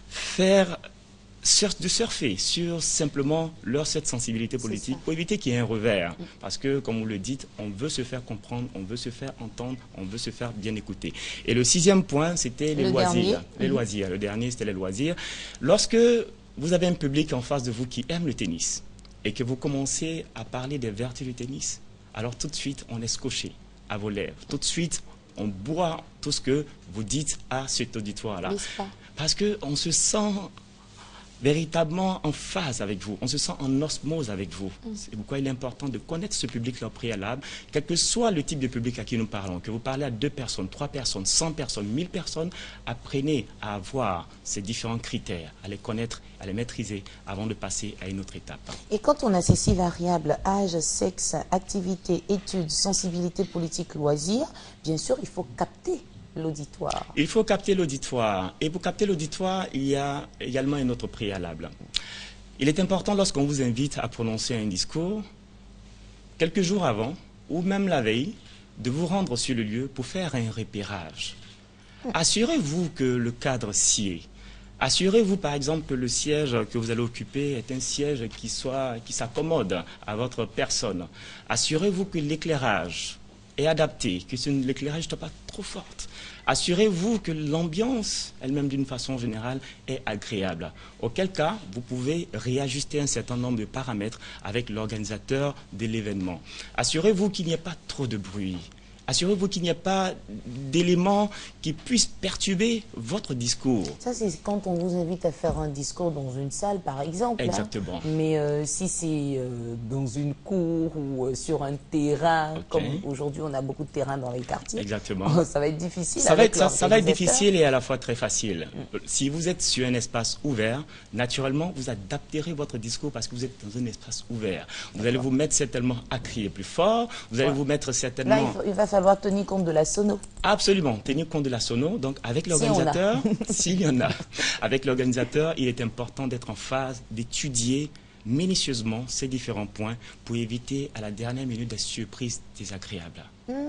S9: surfer sur simplement cette sensibilité politique pour éviter qu'il y ait un revers. Parce que, comme vous le dites, on veut se faire comprendre, on veut se faire entendre, on veut se faire bien écouter. Et le sixième point, c'était les loisirs. Les loisirs. Le dernier, c'était les loisirs. Lorsque vous avez un public en face de vous qui aime le tennis et que vous commencez à parler des vertus du tennis, alors tout de suite, on est scotché à vos lèvres. Tout de suite, on boit tout ce que vous dites à cet auditoire-là. Parce qu'on se sent véritablement en phase avec vous, on se sent en osmose avec vous. C'est pourquoi il est important de connaître ce public-là au préalable, quel que soit le type de public à qui nous parlons, que vous parlez à 2 personnes, 3 personnes, 100 personnes, 1000 personnes, apprenez à avoir ces différents critères, à les connaître, à les maîtriser avant de passer à une autre étape.
S1: Et quand on a ces 6 variables, âge, sexe, activité, études, sensibilité politique, loisirs, bien sûr, il faut capter l'auditoire.
S9: Il faut capter l'auditoire. Et pour capter l'auditoire, il y a également un autre préalable. Il est important, lorsqu'on vous invite à prononcer un discours, quelques jours avant, ou même la veille, de vous rendre sur le lieu pour faire un repérage. Assurez-vous que le cadre s'y est. Assurez-vous, par exemple, que le siège que vous allez occuper est un siège qui s'accommode à votre personne. Assurez-vous que l'éclairage est adapté, que l'éclairage ne soit pas trop fort. Assurez-vous que l'ambiance, elle-même d'une façon générale, est agréable. Auquel cas, vous pouvez réajuster un certain nombre de paramètres avec l'organisateur de l'événement. Assurez-vous qu'il n'y ait pas trop de bruit. Assurez-vous qu'il n'y ait pas d'éléments qui puissent perturber votre discours.
S1: Ça, c'est quand on vous invite à faire un discours dans une salle, par exemple.
S9: Exactement.
S1: Hein. Mais si c'est dans une cour ou sur un terrain, comme aujourd'hui on a beaucoup de terrains dans les quartiers,
S9: exactement.
S1: Ça va être difficile.
S9: Ça va être difficile et à la fois très facile. Si vous êtes sur un espace ouvert, naturellement, vous adapterez votre discours parce que vous êtes dans un espace ouvert. Vous allez vous mettre certainement à crier plus fort, vous allez vous mettre certainement...
S1: Là, il va falloir tenir compte de la sono.
S9: Absolument, tenir compte de la sono. Donc avec l'organisateur, s'il y en a, avec l'organisateur, il est important d'être en phase, d'étudier minutieusement ces différents points pour éviter à la dernière minute des surprises désagréables.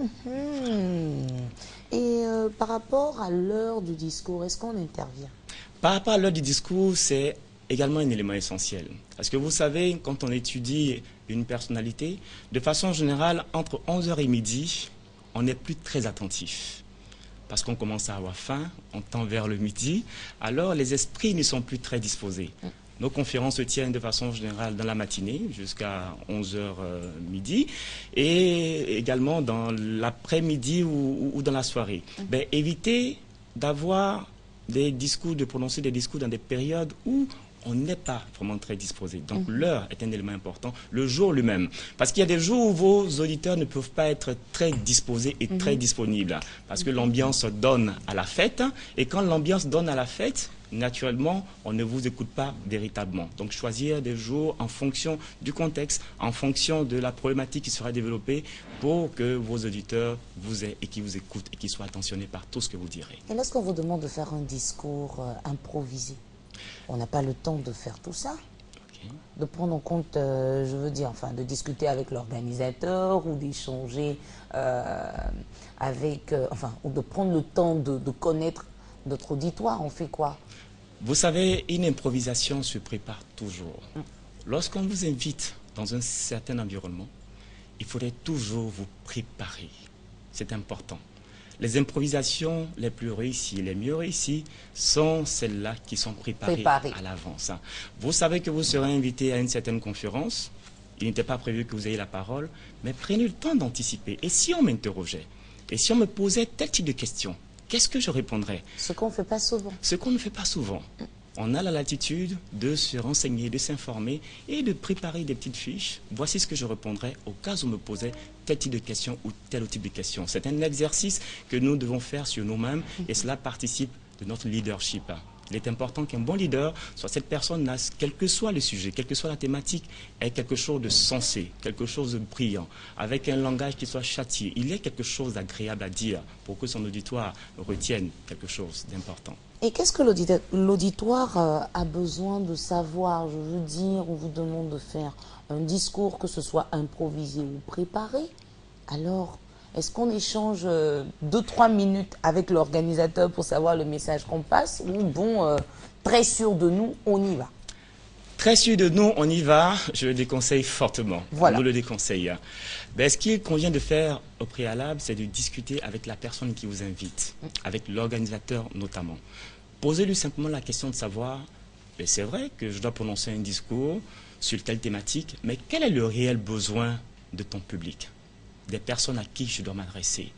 S1: Et par rapport à l'heure du discours, est-ce qu'on intervient?
S9: Par rapport à l'heure du discours, c'est également un élément essentiel. Parce que vous savez, quand on étudie une personnalité, de façon générale, entre 11h et midi, on n'est plus très attentif. Parce qu'on commence à avoir faim, on tend vers le midi, alors les esprits ne sont plus très disposés. Nos conférences se tiennent de façon générale dans la matinée, jusqu'à 11h midi, et également dans l'après-midi ou dans la soirée. Ben, évitez d'avoir des discours, de prononcer des discours dans des périodes où on n'est pas vraiment très disposé. Donc l'heure est un élément important, le jour lui-même. Parce qu'il y a des jours où vos auditeurs ne peuvent pas être très disposés et très disponibles. Parce que l'ambiance donne à la fête. Et quand l'ambiance donne à la fête, naturellement, on ne vous écoute pas véritablement. Donc choisir des jours en fonction du contexte, en fonction de la problématique qui sera développée pour que vos auditeurs vous aient et qui vous écoutent et qui soient attentionnés par tout ce que vous direz.
S1: Et lorsqu'on vous demande de faire un discours improvisé, on n'a pas le temps de faire tout ça. de prendre en compte, je veux dire, enfin, de discuter avec l'organisateur ou d'échanger avec, enfin, ou de prendre le temps de connaître notre auditoire. On fait quoi?
S9: Vous savez, une improvisation se prépare toujours. Lorsqu'on vous invite dans un certain environnement, il faudrait toujours vous préparer. C'est important. Les improvisations les plus réussies, les mieux réussies, sont celles-là qui sont préparées à l'avance. Vous savez que vous serez invité à une certaine conférence. Il n'était pas prévu que vous ayez la parole, mais prenez le temps d'anticiper. Et si on m'interrogeait, et si on me posait tel type de questions, qu'est-ce que je répondrais?
S1: Ce qu'on ne fait pas souvent.
S9: Ce qu'on ne fait pas souvent. On a la latitude de se renseigner, de s'informer et de préparer des petites fiches. Voici ce que je répondrais au cas où on me posait tel type de questions ou tel type de questions. C'est un exercice que nous devons faire sur nous-mêmes et cela participe de notre leadership. Il est important qu'un bon leader soit cette personne-là, quel que soit le sujet, quelle que soit la thématique, ait quelque chose de sensé, quelque chose de brillant, avec un langage qui soit châtié. Il y a quelque chose d'agréable à dire pour que son auditoire retienne quelque chose d'important.
S1: Et qu'est-ce que l'auditoire a besoin de savoir? Je veux dire, on vous demande de faire un discours, que ce soit improvisé ou préparé. Alors, est-ce qu'on échange 2-3 minutes avec l'organisateur pour savoir le message qu'on passe? Ou bon, très sûr de nous, on y va?
S9: Très sûr de nous, on y va, je le déconseille fortement.
S1: Voilà.
S9: On nous le déconseille. Ben, ce qu'il convient de faire au préalable, c'est de discuter avec la personne qui vous invite, avec l'organisateur notamment. Posez-lui simplement la question de savoir, ben, c'est vrai que je dois prononcer un discours sur telle thématique, mais quel est le réel besoin de ton public, des personnes à qui je dois m'adresser?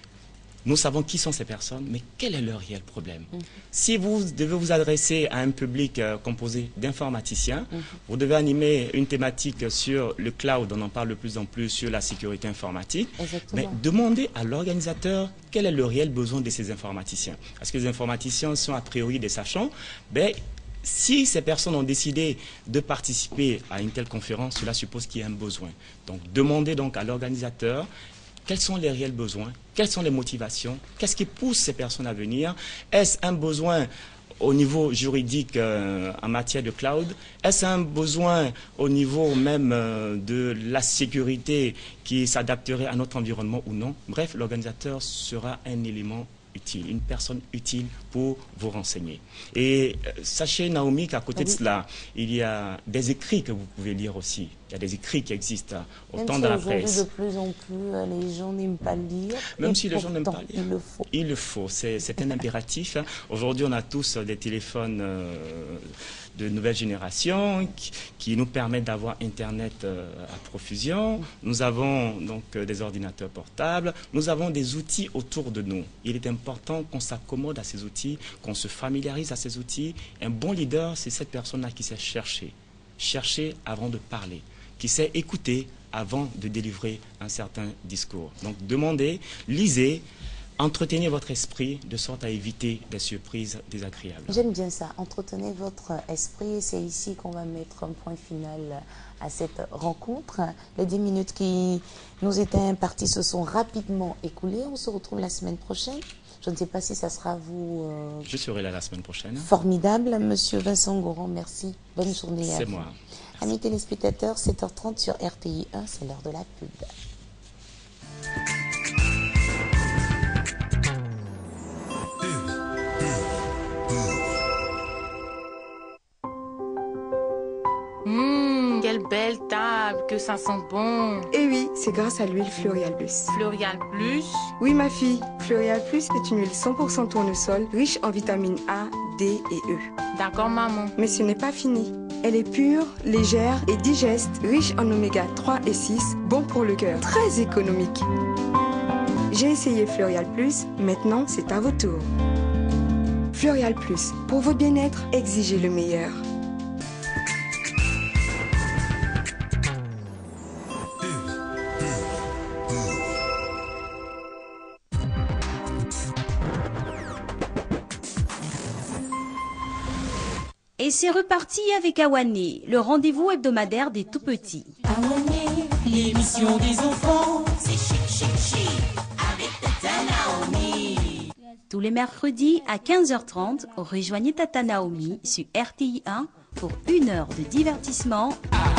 S9: Nous savons qui sont ces personnes, mais quel est leur réel problème? Si vous devez vous adresser à un public composé d'informaticiens, vous devez animer une thématique sur le cloud, on en parle de plus en plus, sur la sécurité informatique.
S1: Exactement.
S9: Mais demandez à l'organisateur quel est le réel besoin de ces informaticiens. Parce que les informaticiens sont a priori des sachants. Ben, si ces personnes ont décidé de participer à une telle conférence, cela suppose qu'il y a un besoin. Donc demandez donc à l'organisateur quels sont les réels besoins, quelles sont les motivations, qu'est-ce qui pousse ces personnes à venir? Est-ce un besoin au niveau juridique en matière de cloud? Est-ce un besoin au niveau même de la sécurité qui s'adapterait à notre environnement ou non? Bref, l'organisateur sera un élément utile, une personne utile pour vous renseigner. Et sachez, Naomi, qu'à côté de cela, il y a des écrits que vous pouvez lire aussi. Il y a des écrits qui existent autant dans la presse.
S1: De plus en plus, les gens n'aiment pas lire.
S9: Même si les gens n'aiment pas lire.
S1: Il le faut.
S9: Il le faut. C'est un impératif. Aujourd'hui, on a tous des téléphones de nouvelle génération qui nous permettent d'avoir Internet à profusion. Nous avons donc des ordinateurs portables. Nous avons des outils autour de nous. Il est important qu'on s'accommode à ces outils, qu'on se familiarise à ces outils. Un bon leader, c'est cette personne-là qui sait chercher. Chercher avant de parler, qui sait écouter avant de délivrer un certain discours. Donc demandez, lisez, entretenez votre esprit de sorte à éviter des surprises désagréables.
S1: J'aime bien ça, entretenez votre esprit. C'est ici qu'on va mettre un point final à cette rencontre. Les 10 minutes qui nous étaient imparties se sont rapidement écoulées. On se retrouve la semaine prochaine. Je ne sais pas si ça sera vous.
S9: Je serai là la semaine prochaine.
S1: Formidable. Monsieur Vincent Goran, merci. Bonne journée à vous.
S9: C'est moi.
S1: Amis téléspectateurs, 7h30 sur RTI 1, c'est l'heure de la pub.
S10: Quelle belle table, que ça sent bon.
S11: Eh oui, c'est grâce à l'huile Floreal Plus.
S10: Floreal Plus?
S11: Oui ma fille, Floreal Plus est une huile 100% tournesol, riche en vitamines A, D et E.
S10: D'accord maman.
S11: Mais ce n'est pas fini. Elle est pure, légère et digeste, riche en oméga 3 et 6, bon pour le cœur, très économique. J'ai essayé Floreal Plus, maintenant c'est à votre tour. Floreal Plus, pour votre bien-être, exigez le meilleur.
S12: Et c'est reparti avec Awané, le rendez-vous hebdomadaire des tout-petits.
S13: Awané, l'émission des enfants, c'est chic, chic, chic, avec Tata Naomi.
S12: Tous les mercredis à 15h30, rejoignez Tata Naomi sur RTI 1 pour 1 heure de divertissement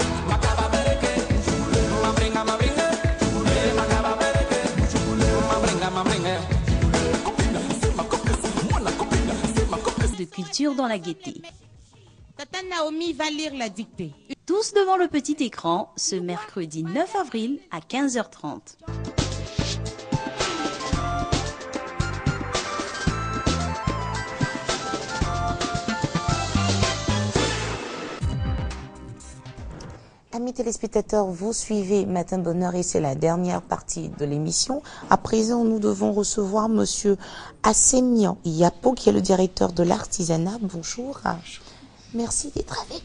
S12: de culture dans la gaieté.
S1: Tata Naomi va lire la dictée.
S12: Tous devant le petit écran ce mercredi 9 avril à 15h30.
S1: Amis téléspectateurs, vous suivez Matin Bonheur et c'est la dernière partie de l'émission. À présent, nous devons recevoir Monsieur Assemian Yapo, qui est le directeur de l'artisanat. Bonjour. Merci d'être avec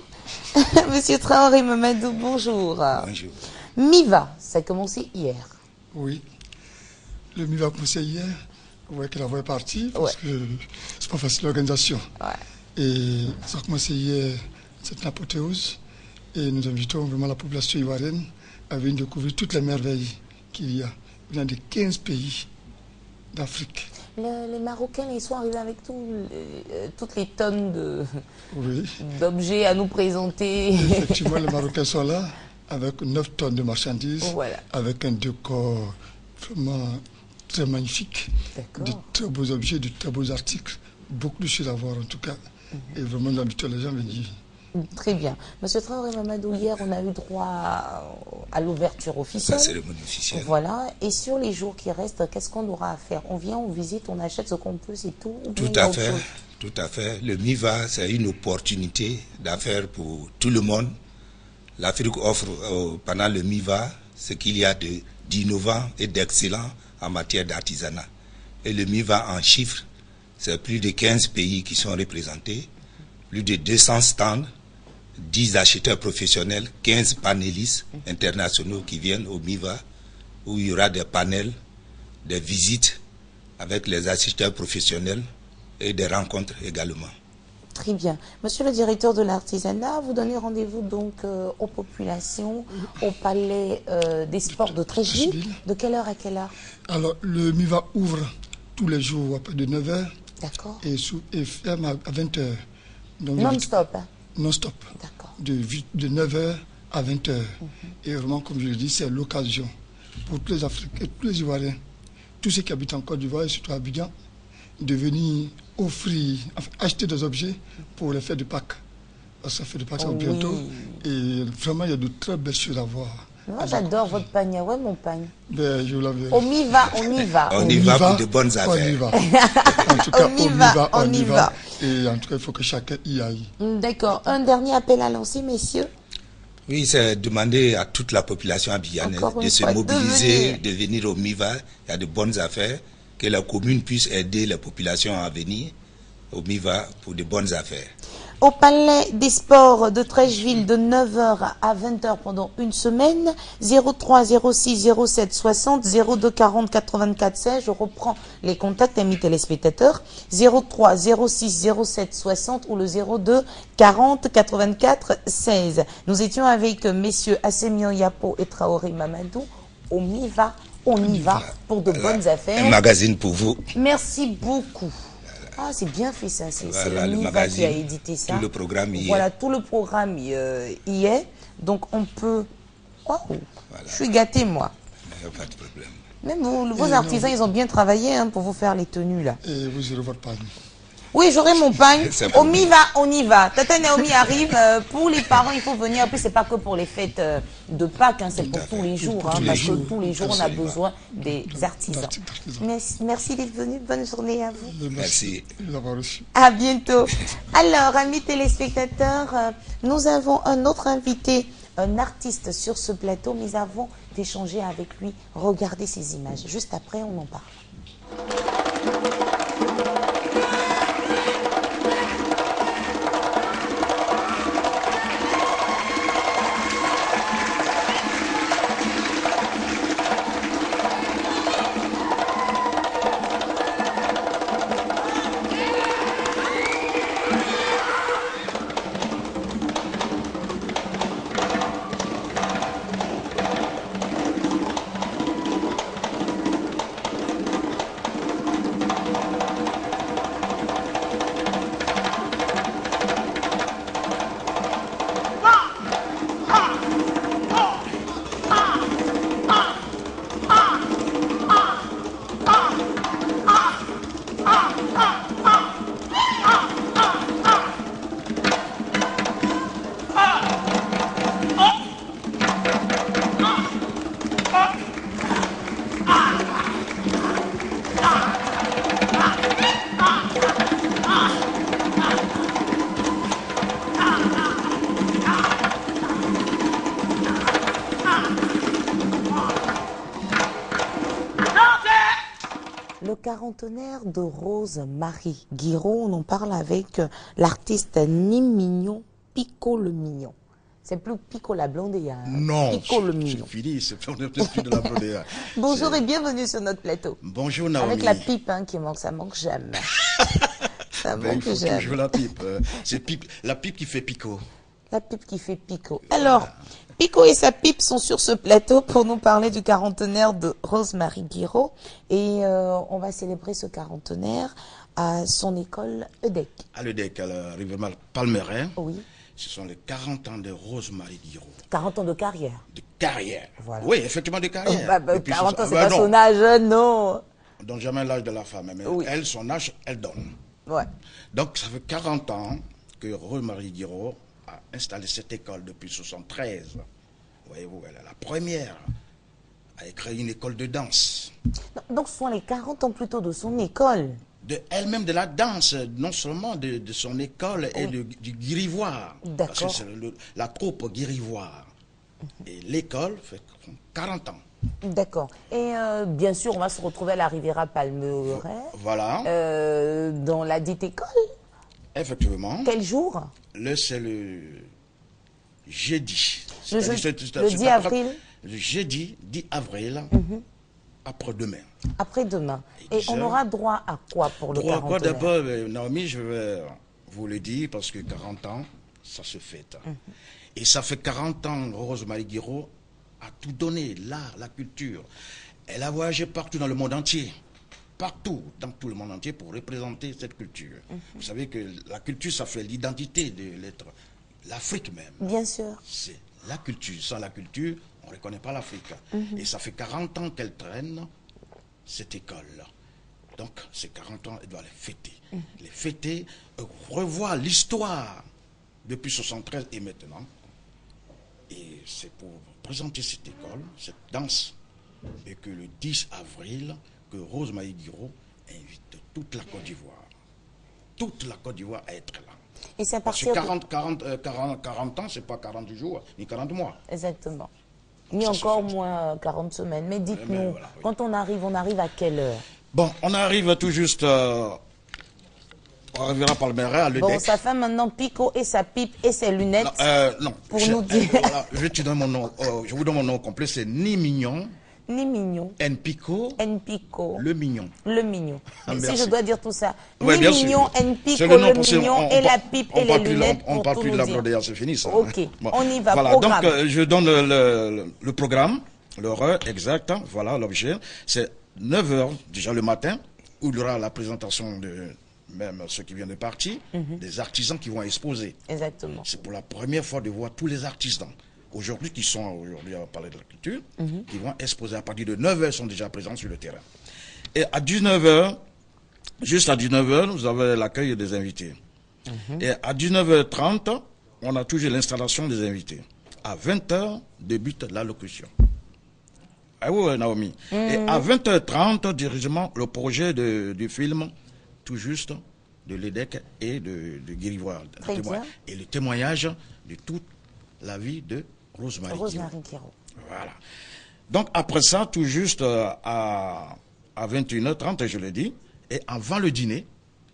S1: nous. Monsieur Traoré Mamadou, bonjour.
S14: Bonjour.
S1: MIVA, ça a commencé hier.
S14: Oui, le MIVA a commencé hier. Vous voyez que la voix est partie parce que c'est pas facile l'organisation. Ouais. Et ça a commencé hier, cette apothéose. Et nous invitons vraiment la population ivoirienne à venir découvrir toutes les merveilles qu'il y a. Il y a de 15 pays d'Afrique.
S1: Les Marocains, ils sont arrivés avec toutes les tonnes d'objets à nous présenter.
S14: Effectivement, les Marocains sont là avec 9 tonnes de marchandises, avec un décor vraiment très magnifique, de très beaux objets, de très beaux articles, beaucoup de choses à voir en tout cas. Et vraiment, nous invitons les gens à venir.
S1: Très bien. Monsieur Traoré Mamadou, hier, on a eu droit à l'ouverture officielle.
S14: La cérémonie officielle.
S1: Voilà. Et sur les jours qui restent, qu'est-ce qu'on aura à faire? On vient, on visite, on achète ce qu'on peut, c'est tout?
S14: Tout à fait. Tout à fait. Le MIVA, c'est une opportunité d'affaires pour tout le monde. L'Afrique offre pendant le MIVA ce qu'il y a d'innovant et d'excellent en matière d'artisanat. Et le MIVA en chiffres, c'est plus de 15 pays qui sont représentés, plus de 200 stands, 10 acheteurs professionnels, 15 panélistes internationaux qui viennent au MIVA, où il y aura des panels, des visites avec les acheteurs professionnels et des rencontres également.
S1: Très bien. Monsieur le directeur de l'artisanat, vous donnez rendez-vous donc aux populations, au palais des sports de Treichville. De quelle heure à quelle heure? Alors,
S14: le MIVA ouvre tous les jours à peu de 9h.
S1: D'accord.
S14: Et ferme à 20h.
S1: Non-stop, hein?
S14: Non-stop.
S1: D'accord.
S14: De 9h à 20h. Et vraiment, comme je le dis, c'est l'occasion pour tous les Africains, tous les Ivoiriens, tous ceux qui habitent en Côte d'Ivoire et surtout à Abidjan, de venir offrir, acheter des objets pour les fêtes de Pâques. Parce que ça fait de Pâques bientôt. Et vraiment, il y a de très belles choses à voir.
S1: Moi, j'adore votre pagne. Ouais, mon pagne.
S14: Ben, je vous l'avais.
S1: On y va, on y va.
S14: On y va pour de bonnes affaires. On y va. En tout cas, on y va. Et en tout cas, il faut que chacun y aille.
S1: D'accord. Un dernier appel à lancer, messieurs.
S14: Oui, c'est demander à toute la population abidjanaise de se mobiliser, de venir au MIVA. Il y a de bonnes affaires. Que la commune puisse aider la population à venir au MIVA pour de bonnes affaires.
S1: Au palais des sports de Treichville de 9h à 20h pendant une semaine, 03 06 07 60 02 40 84 16. Je reprends les contacts, amis téléspectateurs. 03 06 07 60 ou le 02 40 84 16. Nous étions avec messieurs Assemian Yapo et Traoré Mamadou au MIVA. On y va pour de bonnes affaires.
S14: Un magazine pour vous.
S1: Merci beaucoup. Ah, c'est bien fait ça. C'est le MIVA qui a édité ça.
S14: Tout le programme y est.
S1: Voilà, tout le programme y est. Donc on peut... Oh, voilà. Je suis gâtée, moi.
S14: Il n'y a pas de problème.
S1: Même vos artisans, ils ont bien travaillé pour vous faire les tenues là.
S14: Et vous aurez votre pagne.
S1: Oui, j'aurai mon pagne. Au MIVA, on y va. Tata Naomi arrive. Pour les parents, il faut venir. En plus, c'est pas que pour les fêtes de Pâques, c'est pour tous les jours. Parce que tous les jours, on a besoin des artisans. Merci d'être venu. Bonne journée à vous.
S14: Merci de l'avoir reçu.
S1: À bientôt. Alors, amis téléspectateurs, nous avons un autre invité, un artiste sur ce plateau, mais avant d'échanger avec lui, regardez ces images. Juste après, on en parle. quarantenaire de Rose-Marie Guiraud, on en parle avec l'artiste Nimignon Pico le Mignon. C'est plus Pico la Blondéa.
S15: Non,
S1: Pico le Mignon.
S15: c'est fini, c'est plus de la Blondéa.
S1: Bonjour et bienvenue sur notre plateau.
S15: Bonjour Naomi.
S1: Avec la pipe qui manque, ça manque jamais. Ça manque jamais.
S15: Toujours la pipe. C'est la pipe qui fait Pico.
S1: La pipe qui fait Pico. Alors, Pico et sa pipe sont sur ce plateau pour nous parler du quarantenaire de Rose-Marie Guiraud. Et on va célébrer ce quarantenaire à son école EDEC.
S15: À l'EDEC, à la Rivière Palmeraie.
S1: Oui.
S15: Ce sont les 40 ans de Rose-Marie Guiraud.
S1: 40 ans de carrière.
S15: De carrière.
S1: Voilà.
S15: Oui, effectivement, de carrière.
S1: 40 ans, c'est pas son âge, non.
S15: On ne donne jamais l'âge de la femme, mais oui. Elle, son âge, elle donne.
S1: Ouais.
S15: Donc, ça fait 40 ans que Rose-Marie Guiraud a installé cette école depuis 1973. Voyez-vous, elle est la première à créer une école de danse.
S1: Donc, ce sont les 40 ans plutôt de son école.
S15: De elle-même, de la danse, non seulement de son école et du guirivoire.
S1: D'accord.
S15: Parce que c'est la troupe guirivoire. Et l'école fait 40 ans.
S1: D'accord. Et bien sûr, on va se retrouver à la Riviera Palmeraie.
S15: Voilà.
S1: Dans la dite école.
S15: Effectivement.
S1: Quel jour?
S15: C'est le jeudi.
S1: Le 10 avril.
S15: Le jeudi 10 avril. Après-demain.
S1: Après-demain. Et on aura droit à quoi pour le quarantenaire?
S15: D'abord, Naomi, je vais vous le dire parce que 40 ans, ça se fête. Et ça fait 40 ans, Rose-Marie Guiraud a tout donné, l'art, la culture. Elle a voyagé partout dans le monde entier. Partout, dans tout le monde entier, pour représenter cette culture. Vous savez que la culture, ça fait l'identité de l'être. L'Afrique même.
S1: Bien sûr.
S15: C'est la culture. Sans la culture, on ne reconnaît pas l'Afrique. Et ça fait 40 ans qu'elle traîne cette école. Donc, ces 40 ans, elle doit les fêter. Les fêter, revoir l'histoire depuis 1973 et maintenant. Et c'est pour présenter cette école, cette danse, et que le 10 avril, que Rose-Marie Guiraud invite toute la Côte d'Ivoire. Toute la Côte d'Ivoire à être là.
S1: Et c'est à partir
S15: de 40 ans, c'est pas 40 jours, ni 40 mois.
S1: Exactement. Ni encore moins 40 semaines. Mais dites-nous, voilà, oui. Quand on arrive à quelle heure?
S15: Bon, on arrive tout juste... on arrivera par le Palmeraie à l'EDEC.
S1: Bon, ça fait maintenant Pico et sa pipe et ses lunettes.
S15: Non,
S1: pour nous dire...
S15: Voilà, je vous donne mon nom complet, c'est Nimignon.
S1: Nimignon.
S15: Npico.
S1: Npico.
S15: Le Mignon.
S1: Le Mignon. Si je dois dire tout ça.
S15: Oui,
S1: Nimignon, Npico, le Mignon et la pipe et les lunettes.
S15: On ne parle plus de la Blondéa, c'est fini ça.
S1: Ok, bon. On y va.
S15: Voilà,
S1: programme.
S15: Donc je donne le programme, l'heure exacte, voilà l'objet. C'est 9h déjà le matin, où il y aura la présentation de même ceux qui viennent de partir, des artisans qui vont exposer.
S1: Exactement.
S15: C'est pour la première fois de voir tous les artisans. Aujourd'hui, qui sont aujourd'hui à parler de la culture, qui vont exposer à partir de 9h, sont déjà présents sur le terrain. Et à 19h, juste à 19h, vous avez l'accueil des invités. Et à 19h30, on a toujours l'installation des invités. À 20h, débute l'allocution. Ah oui, Naomi. Et à 20h30, directement, le projet du film, tout juste, de l'EDEC et de Guirivoire. Et le témoignage de toute la vie de Rose-Marie
S1: Guiraud.
S15: Voilà. Donc après ça, tout juste à 21h30, je l'ai dit, et avant le dîner,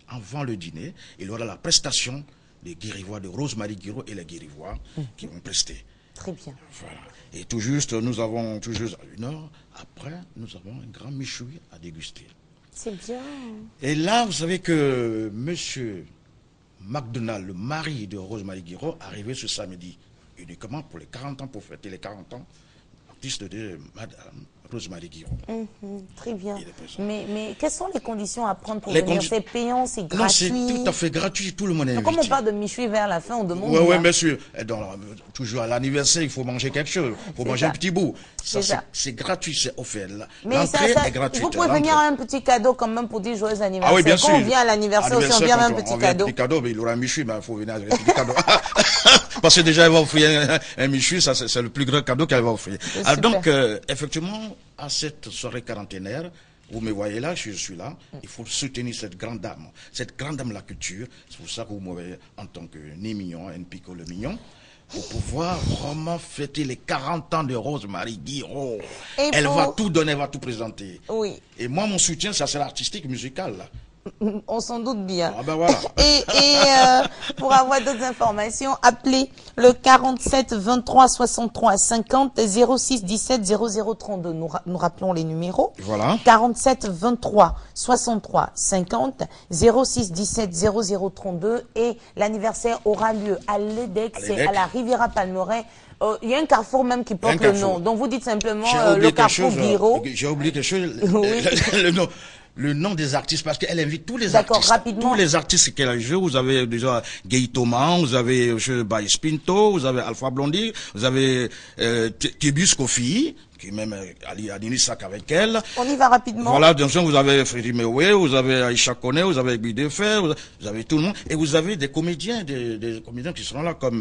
S15: il y aura la prestation des Guirivois, de Rose-Marie Guiraud et les Guirivois qui vont prester.
S1: Très bien.
S15: Voilà. Et tout juste, nous avons tout juste à 1 heure, après, nous avons un grand michoui à déguster.
S1: C'est bien.
S15: Et là, vous savez que monsieur McDonald, le mari de Rose-Marie Guiraud, arrivé ce samedi, uniquement pour les 40 ans, pour fêter les 40 ans, artiste de Madame Rose-Marie Guiraud.
S1: Très bien. Mais quelles sont les conditions à prendre pour venir? C'est payant, c'est gratuit?
S15: Non, c'est tout à fait gratuit, tout le monde est invité.
S1: Comme on parle de michoui vers la fin, on demande...
S15: Oui, monsieur. Donc, toujours à l'anniversaire, il faut manger quelque chose. Il faut manger un petit bout. C'est gratuit, c'est offert. L'entrée est gratuite.
S1: Vous pouvez venir un petit cadeau quand même pour dire joyeux anniversaire.
S15: Ah oui, bien sûr.
S1: Quand on vient à l'anniversaire aussi, on vient avec un petit cadeau.
S15: Un petit cadeau, mais il aura un michoui, mais il faut venir avec un petit cadeau. Parce que déjà, elle va offrir un michoui, ça c'est le plus grand cadeau qu'elle va offrir. Donc, effectivement, à cette soirée quarantenaire, vous me voyez là, je suis là, il faut soutenir cette grande dame de la culture. C'est pour ça que vous me voyez en tant que Nimignon, Npico le Mignon. pour pouvoir vraiment fêter les 40 ans de Rose-Marie Guiraud. Elle va tout donner, elle va tout présenter.
S1: Oui.
S15: Et moi, mon soutien, ça c'est l'artistique musical, là.
S1: On s'en doute bien.
S15: Ah ben voilà.
S1: Et pour avoir d'autres informations, appelez le 47 23 63 50 06 17 00 32. Nous rappelons les numéros.
S15: Voilà.
S1: 47 23 63 50 06 17 00 32. Et l'anniversaire aura lieu à l'EDEC, c'est à la Riviera Palmeraie. Il y a un carrefour même qui porte le nom. Donc vous dites simplement le carrefour Guiraud.
S15: J'ai oublié quelque chose.
S1: Oui.
S15: Le nom des artistes, parce qu'elle invite tous les
S1: artistes.
S15: D'accord, rapidement. Tous les artistes qu'elle a joué. Vous avez déjà Gay Thomas, vous avez Baïs Pinto, vous avez Alpha Blondy, vous avez Tibus Kofi, qui même Ali Sac avec elle.
S1: On y va rapidement.
S15: Voilà, donc vous avez Freddy Mewe, vous avez Aïcha Kone, vous avez Guy Defer, vous avez tout le monde. Et vous avez des comédiens, des comédiens qui seront là, comme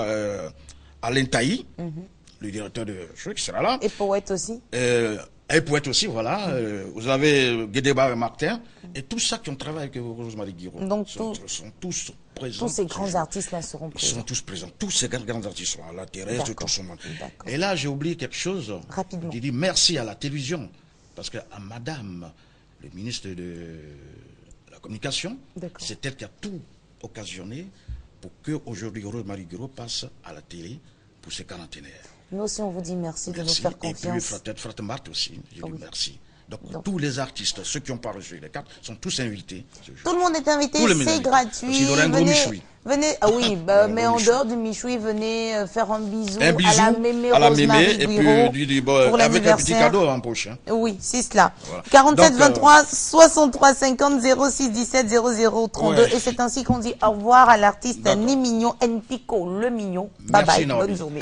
S15: Alain Taï, le directeur de show qui sera là.
S1: Et poète aussi.
S15: Et poète aussi, voilà. Vous avez Guédéba et Martin. Et tous ceux qui ont travaillé avec Rose-Marie Guiraud.
S1: Donc
S15: sont tous présents.
S1: Tous ces grands artistes-là seront présents.
S15: Ils seront tous présents. Tous ces grands artistes-là. La Thérèse, tout son monde. Et là, j'ai oublié quelque chose.
S1: Rapidement.
S15: J'ai dit merci à la télévision. Parce que à madame, le ministre de la Communication, c'est elle qui a tout occasionné pour que aujourd'hui Rose-Marie Guiraud passe à la télé pour ses quarantenaires.
S1: Nous aussi, on vous dit merci de nous faire confiance.
S15: Et puis, Frère Marthe aussi, je dis merci. Donc, tous les artistes, ceux qui n'ont pas reçu les cartes, sont tous invités.
S1: Tout le monde est invité, c'est gratuit. Venez, ah oui, mais en dehors du Michoui, venez faire un bisou à la mémé Rose-Marie Guiraud pour
S15: avec un petit cadeau en poche. Hein.
S1: Oui, c'est cela. Voilà. 47 donc, 23 63 50 06 17 00 32. Ouais. Et c'est ainsi qu'on dit au revoir à l'artiste Nimignon Npico, le mignon. Bye bye, bonne journée.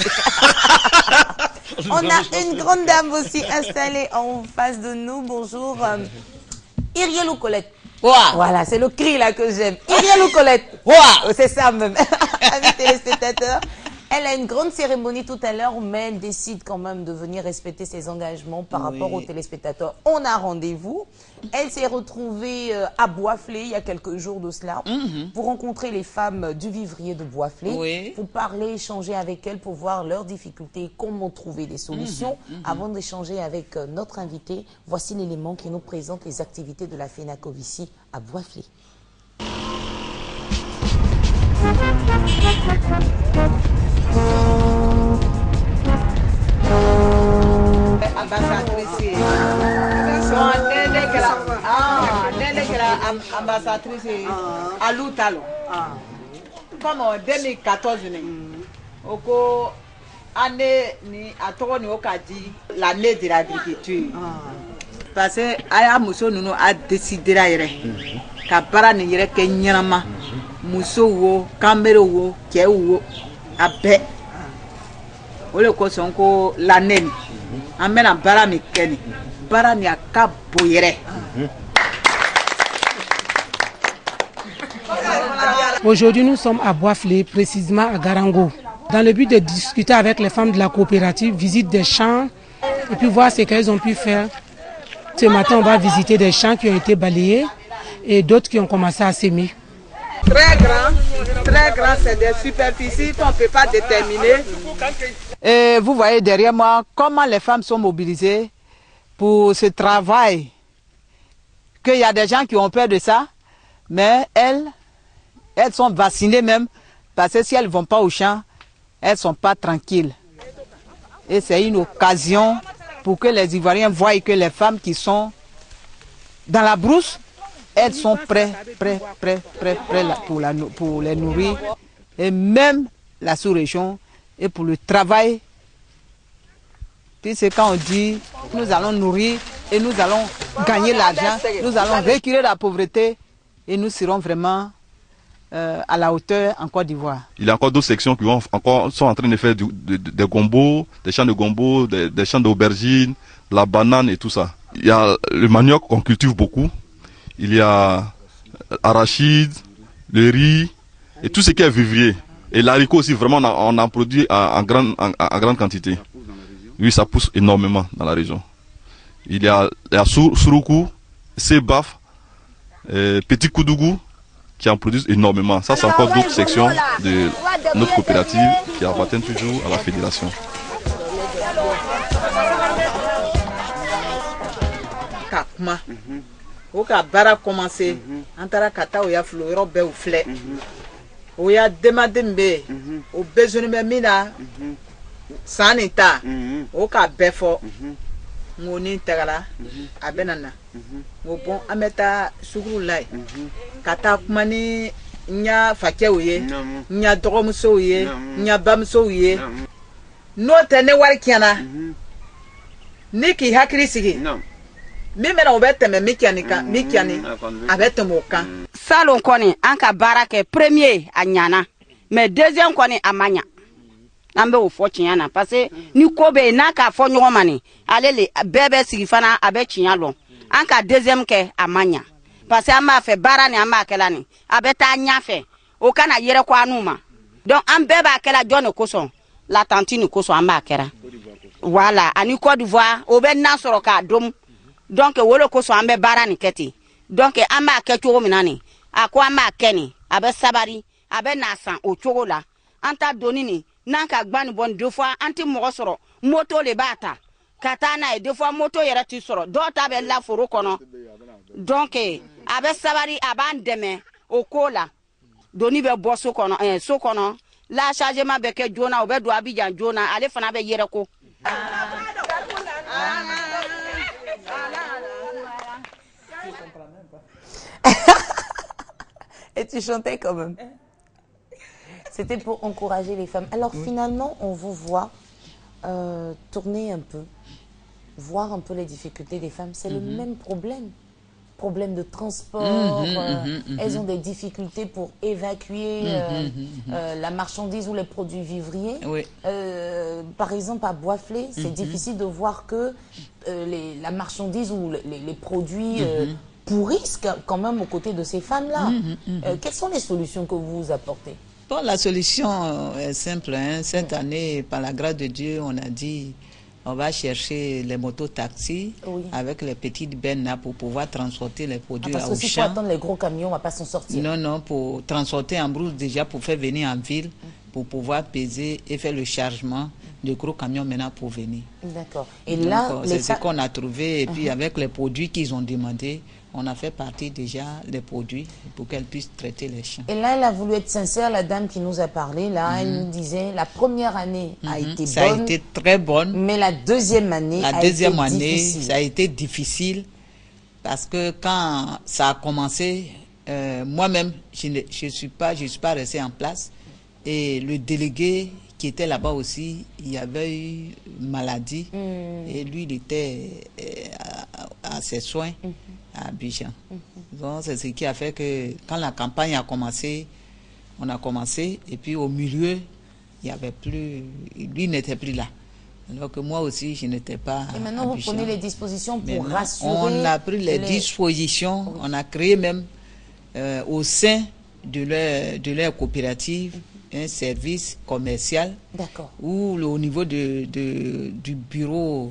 S1: On a une grande dame aussi installée en face de nous. Bonjour. Iriel ou Colette? Voilà, c'est le cri là que j'aime. Iriel ou Colette? C'est ça même. Amis téléspectateurs, elle a une grande cérémonie tout à l'heure, mais elle décide quand même de venir respecter ses engagements par rapport aux téléspectateurs. On a rendez-vous. Elle s'est retrouvée à Boisflé il y a quelques jours de cela pour rencontrer les femmes du vivrier de Boisflé, pour parler, échanger avec elles, pour voir leurs difficultés, comment trouver des solutions. Avant d'échanger avec notre invité, voici l'élément qui nous présente les activités de la FENACOV ici à Boisflé.
S16: Ambassadrice à l'Outalo. Comme en 2014, l'année de l'agriculture. Parce que Aya Mousso nous a décidé qu'à Barani Kenyama, Mousso, Camero, Kéo, Abbé. Ole ko sonko l'année. Amena Barami Kenny. Barani a Kaboyere.
S17: Aujourd'hui, nous sommes à Boisflé, précisément à Garango, dans le but de discuter avec les femmes de la coopérative, visite des champs et puis voir ce qu'elles ont pu faire. Ce matin, on va visiter des champs qui ont été balayés et d'autres qui ont commencé à s'aimer.
S16: Très grand, c'est des superficies qu'on ne peut pas déterminer. Et vous voyez derrière moi comment les femmes sont mobilisées pour ce travail. Qu'il y a des gens qui ont peur de ça, mais elles sont vaccinées même, parce que si elles ne vont pas au champ, elles ne sont pas tranquilles. Et c'est une occasion pour que les Ivoiriens voient que les femmes qui sont dans la brousse, elles sont prêtes pour les nourrir. Et même la sous-région, et pour le travail. Puis c'est quand on dit, nous allons nourrir et nous allons gagner l'argent, nous allons reculer la pauvreté et nous serons vraiment à la hauteur en Côte d'Ivoire.
S18: Il y a encore d'autres sections qui sont en train de faire des gombos, des champs de gombos, des champs d'aubergines, la banane et tout ça. Il y a le manioc qu'on cultive beaucoup. Il y a arachide, le riz et tout ce qui est vivrier. Et l'haricot aussi, vraiment, on en produit en grande quantité. Oui, ça pousse énormément dans la région. Il y a Suruku, Sebaf, Petit Koudougou, qui en produisent énormément. Ça, c'est encore d'autres sections de notre coopérative qui appartiennent toujours à la fédération.
S16: Kakma. Oka bara commencé. Antara kata oya flo yoro be ou flé. Oya demandé mbe. O besoin me mina. Sanita. Oka befo. Ngoni tagala. Abenana. Ngo bon ameta suguru lai. Kata kumani nya fake oye. Nya dogomuso oye. Nya bamso oye. No tene wari kiana. Niki hakiri sigi. Mimena obeteme mikiani abetemo kan.
S19: Salon koni anka barake premier anyana mais deuxième koni amanya. Nambe o fo chiana parce que ni kobe na ka fo nyomani alele bebe sigifana abe chialo. Anka deuxième ke amanya. Parce que amba fe barani amba kelani abeta nyafe o kana yere kwa anuma. Donc am bebe akela John Koson la tantine Koson amba akera. Voilà, ani Côte d'Ivoire obe na soro ka dom. Donc wolo ko so ambe barani keti donc amba kecho minani akwa amba keni abe sabari abe nasan o chogola anta donini nanka gbani bon deux fois anti mo soro moto le bata katana e deux fois moto yera ti soro do ta be la foro kono donc abe sabari abandeme o kola doni be bosso kono so kono la chargement be ke jona obe do abijan jona ale fana be yere ko.
S1: Et tu chantais quand même. C'était pour encourager les femmes. Alors finalement, on vous voit tourner un peu, voir un peu les difficultés des femmes. C'est le même problème. Problème de transport. Elles ont des difficultés pour évacuer la marchandise ou les produits vivriers. Oui. Par exemple, à Boisflé, c'est difficile de voir que la marchandise ou les produits pourrissent quand même aux côtés de ces femmes-là. Quelles sont les solutions que vous apportez?
S20: Bon, la solution est simple. Hein. Cette année, par la grâce de Dieu, on a dit on va chercher les motos-taxis avec les petites bennes pour pouvoir transporter les produits
S1: parce que si faut attendre les gros camions, on ne va pas s'en sortir.
S20: Non, non, pour transporter en brousse déjà, pour faire venir en ville, pour pouvoir peser et faire le chargement de gros camions maintenant pour venir.
S1: D'accord.
S20: Et donc, là, c'est ce qu'on a trouvé. Et puis avec les produits qu'ils ont demandé, on a fait partie déjà des produits pour qu'elle puisse traiter les champs. Et
S1: là, elle a voulu être sincère, la dame qui nous a parlé. Là, elle nous disait, la première année a été bonne.
S20: Ça a été très bonne.
S1: Mais la deuxième année a été difficile.
S20: Ça a été difficile parce que quand ça a commencé, moi-même, je ne suis pas resté en place. Et le délégué qui était là-bas aussi, il y avait eu maladie. Et lui, il était à ses soins à Abidjan. Donc c'est ce qui a fait que quand la campagne a commencé, on a commencé et puis au milieu, il y avait plus, lui n'était plus là. Alors que moi aussi, je n'étais pas.
S1: Et maintenant, vous prenez les dispositions pour rassurer.
S20: On a pris les dispositions, on a créé même au sein de leur coopérative un service commercial où au niveau du bureau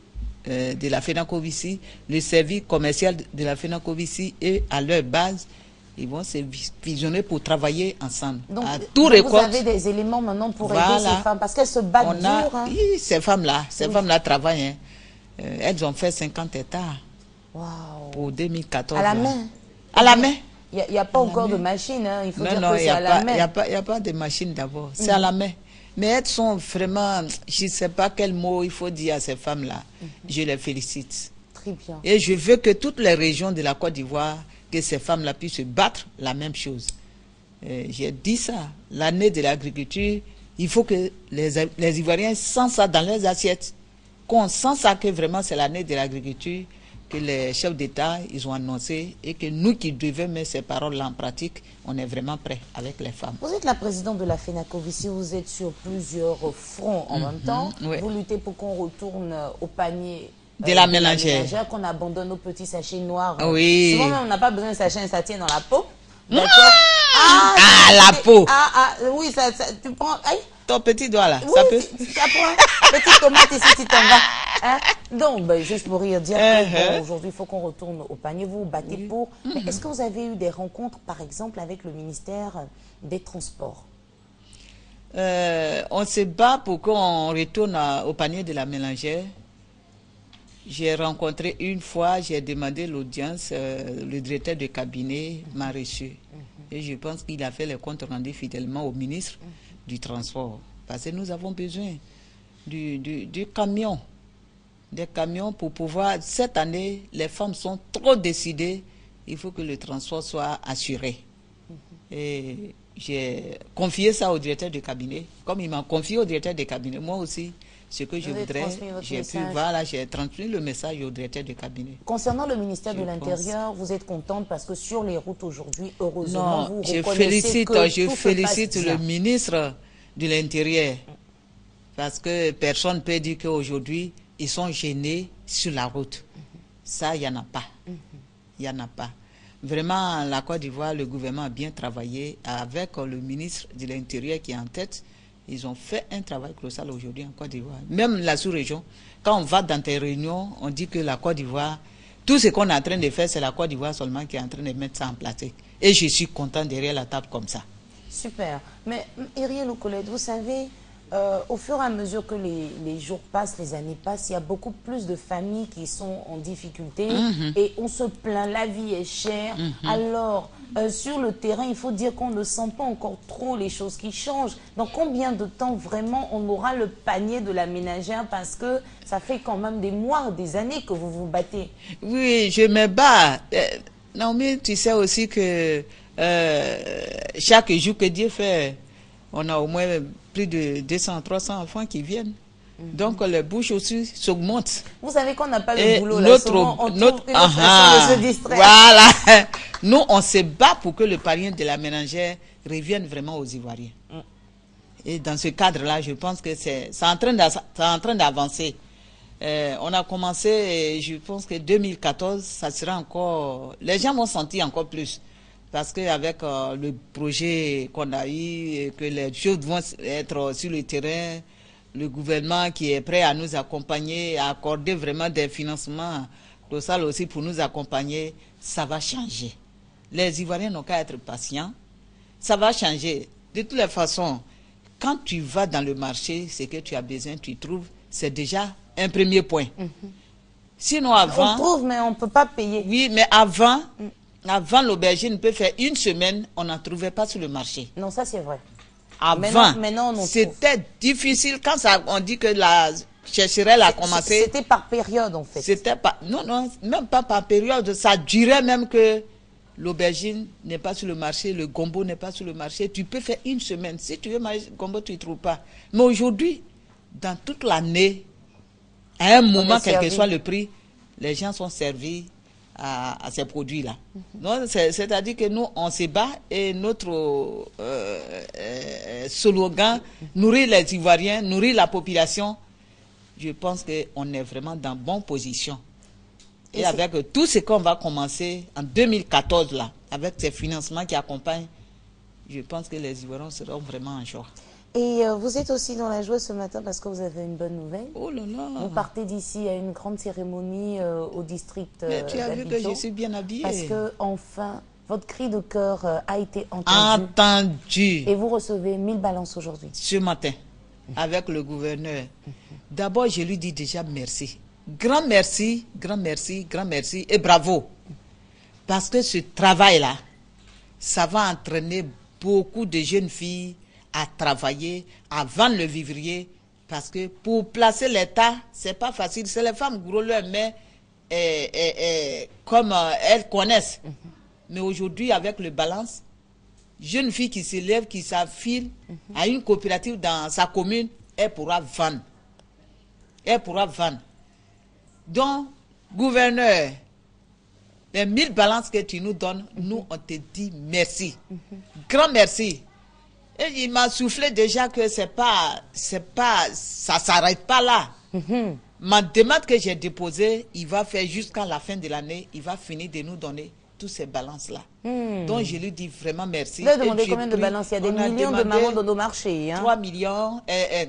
S20: de la FENACOVICI, le service commercial de la FENACOVICI est à leur base. Ils vont se visionner pour travailler ensemble.
S1: Donc, vous avez des éléments maintenant pour aider ces femmes parce qu'elles se battent dur. Hein.
S20: Oui, ces femmes-là travaillent. Hein. Elles ont fait 50 hectares pour 2014.
S1: À la main.
S20: À la main.
S1: Il n'y a pas encore de machine. Hein. Il faut dire que c'est
S20: à
S1: la main.
S20: Il n'y a pas de machine d'abord. C'est à la main. Mais elles sont vraiment, je ne sais pas quel mot il faut dire à ces femmes-là. Je les félicite.
S1: Très bien.
S20: Et je veux que toutes les régions de la Côte d'Ivoire, que ces femmes-là puissent se battre la même chose. J'ai dit ça, l'année de l'agriculture, il faut que les Ivoiriens sentent ça dans leurs assiettes. Qu'on sent ça que vraiment c'est l'année de l'agriculture, que les chefs d'État, ils ont annoncé et que nous qui devons mettre ces paroles-là en pratique, on est vraiment prêts avec les femmes.
S1: Vous êtes la présidente de la FENACOVICI, vous êtes sur plusieurs fronts en même temps.
S20: Oui.
S1: Vous luttez pour qu'on retourne au panier
S20: de la ménagère,
S1: qu'on abandonne nos petits sachets noirs.
S20: Oui.
S1: Souvent même, on n'a pas besoin de sachets, ça tient dans la peau.
S20: la peau.
S1: Oui, ça, tu prends... Aïe.
S20: Ton petit doigt là,
S1: oui,
S20: ça peut.
S1: Ça prend petite tomate ici, tu t'en vas. Hein? Donc, ben, juste pour dire que aujourd'hui, il faut qu'on retourne au panier. Vous battez pour. Mais est-ce que vous avez eu des rencontres, par exemple, avec le ministère des Transports?
S20: On se bat pour qu'on retourne au panier de la mélangère. J'ai rencontré une fois, j'ai demandé l'audience, le directeur de cabinet m'a reçu. Et je pense qu'il a fait les comptes rendus fidèlement au ministre du Transport. Parce que nous avons besoin du camion. Des camions pour pouvoir... Cette année, les femmes sont trop décidées. Il faut que le transport soit assuré. Et j'ai confié ça au directeur de cabinet. Comme il m'a confié au directeur de cabinet, moi aussi, ce que je voudrais, j'ai transmis le message au directeur de cabinet.
S1: Concernant le ministère de l'Intérieur, vous êtes contente parce que sur les routes aujourd'hui, heureusement, vous reconnaissez
S20: je félicite le ministre de l'Intérieur parce que personne ne peut dire qu'aujourd'hui, ils sont gênés sur la route. Ça, il n'y en a pas. Il n'y en a pas. Vraiment, la Côte d'Ivoire, le gouvernement a bien travaillé avec le ministre de l'Intérieur qui est en tête. Ils ont fait un travail colossal aujourd'hui en Côte d'Ivoire. Même la sous-région, quand on va dans tes réunions, on dit que la Côte d'Ivoire, tout ce qu'on est en train de faire, c'est la Côte d'Ivoire seulement qui est en train de mettre ça en pratique. Et je suis content derrière la table comme ça.
S1: Super. Mais Iriel Colette, vous savez, au fur et à mesure que les jours passent, les années passent, il y a beaucoup plus de familles qui sont en difficulté et on se plaint, la vie est chère. Alors, sur le terrain, il faut dire qu'on ne sent pas encore trop les choses qui changent. Dans combien de temps vraiment on aura le panier de la ménagère parce que ça fait quand même des mois, des années que vous vous battez.
S20: Oui, je me bats. Naomi, tu sais aussi que chaque jour que Dieu fait, on a au moins plus de 200, 300 enfants qui viennent. Donc les bouches aussi s'augmentent.
S1: Vous savez qu'on n'a pas le boulot là,
S20: voilà. Nous, on se bat pour que le panier de la ménagère revienne vraiment aux Ivoiriens. Et dans ce cadre-là, je pense que c'est en train d'avancer. On a commencé, je pense que 2014, ça sera encore... Les gens vont sentir encore plus. Parce qu'avec le projet qu'on a eu, que les choses vont être sur le terrain, le gouvernement qui est prêt à nous accompagner, à accorder vraiment des financements colossaux aussi pour nous accompagner, ça va changer. Les Ivoiriens n'ont qu'à être patients. Ça va changer. De toutes les façons, quand tu vas dans le marché, ce que tu as besoin, tu trouves, c'est déjà un premier point. Sinon avant...
S1: On trouve, mais on ne peut pas payer.
S20: Oui, mais avant... Avant, l'aubergine peut faire une semaine, on n'en trouvait pas sur le marché.
S1: Non, ça c'est vrai.
S20: Avant, c'était difficile. Quand on dit que la chercherelle a commencé...
S1: C'était par période en fait.
S20: C'était pas... Non, même pas par période. Ça durait même que l'aubergine n'est pas sur le marché, le gombo n'est pas sur le marché. Tu peux faire une semaine. Si tu veux manger gombo, tu ne trouves pas. Mais aujourd'hui, dans toute l'année, à un moment, quel que soit le prix, les gens sont servis à ces produits-là. C'est-à-dire que nous, on se bat et notre slogan, nourrir les Ivoiriens, nourrir la population, je pense qu'on est vraiment dans bonne position. Et avec tout ce qu'on va commencer en 2014, là, avec ces financements qui accompagnent, je pense que les Ivoiriens seront vraiment en joie.
S1: Et vous êtes aussi dans la joie ce matin parce que vous avez une bonne nouvelle.
S20: Oh là là.
S1: Vous partez d'ici à une grande cérémonie au district
S20: Mais tu as vu que je suis bien habillée.
S1: Parce que enfin, votre cri de cœur a été entendu. Et vous recevez 1000 balances aujourd'hui.
S20: Ce matin, avec le gouverneur. D'abord, je lui dis déjà merci. Grand merci, grand merci, grand merci et bravo. Parce que ce travail-là, ça va entraîner beaucoup de jeunes filles à travailler, à vendre le vivrier, parce que pour placer l'État, c'est pas facile. C'est les femmes gros leur mais comme elles connaissent. Mais aujourd'hui, avec le balance, jeune fille qui se lève, qui s'affile à une coopérative dans sa commune, elle pourra vendre. Elle pourra vendre. Donc, gouverneur, les 1000 balances que tu nous donnes, nous, on te dit merci. Grand merci. Et il m'a soufflé déjà que ça s'arrête pas là. Ma demande que j'ai déposée, il va faire jusqu'à la fin de l'année, il va finir de nous donner toutes ces balances-là. Donc, je lui dis vraiment merci.
S1: Vous avez demandé combien de balances? Il y a des millions de mamans dans nos marchés. Hein?
S20: 3 millions,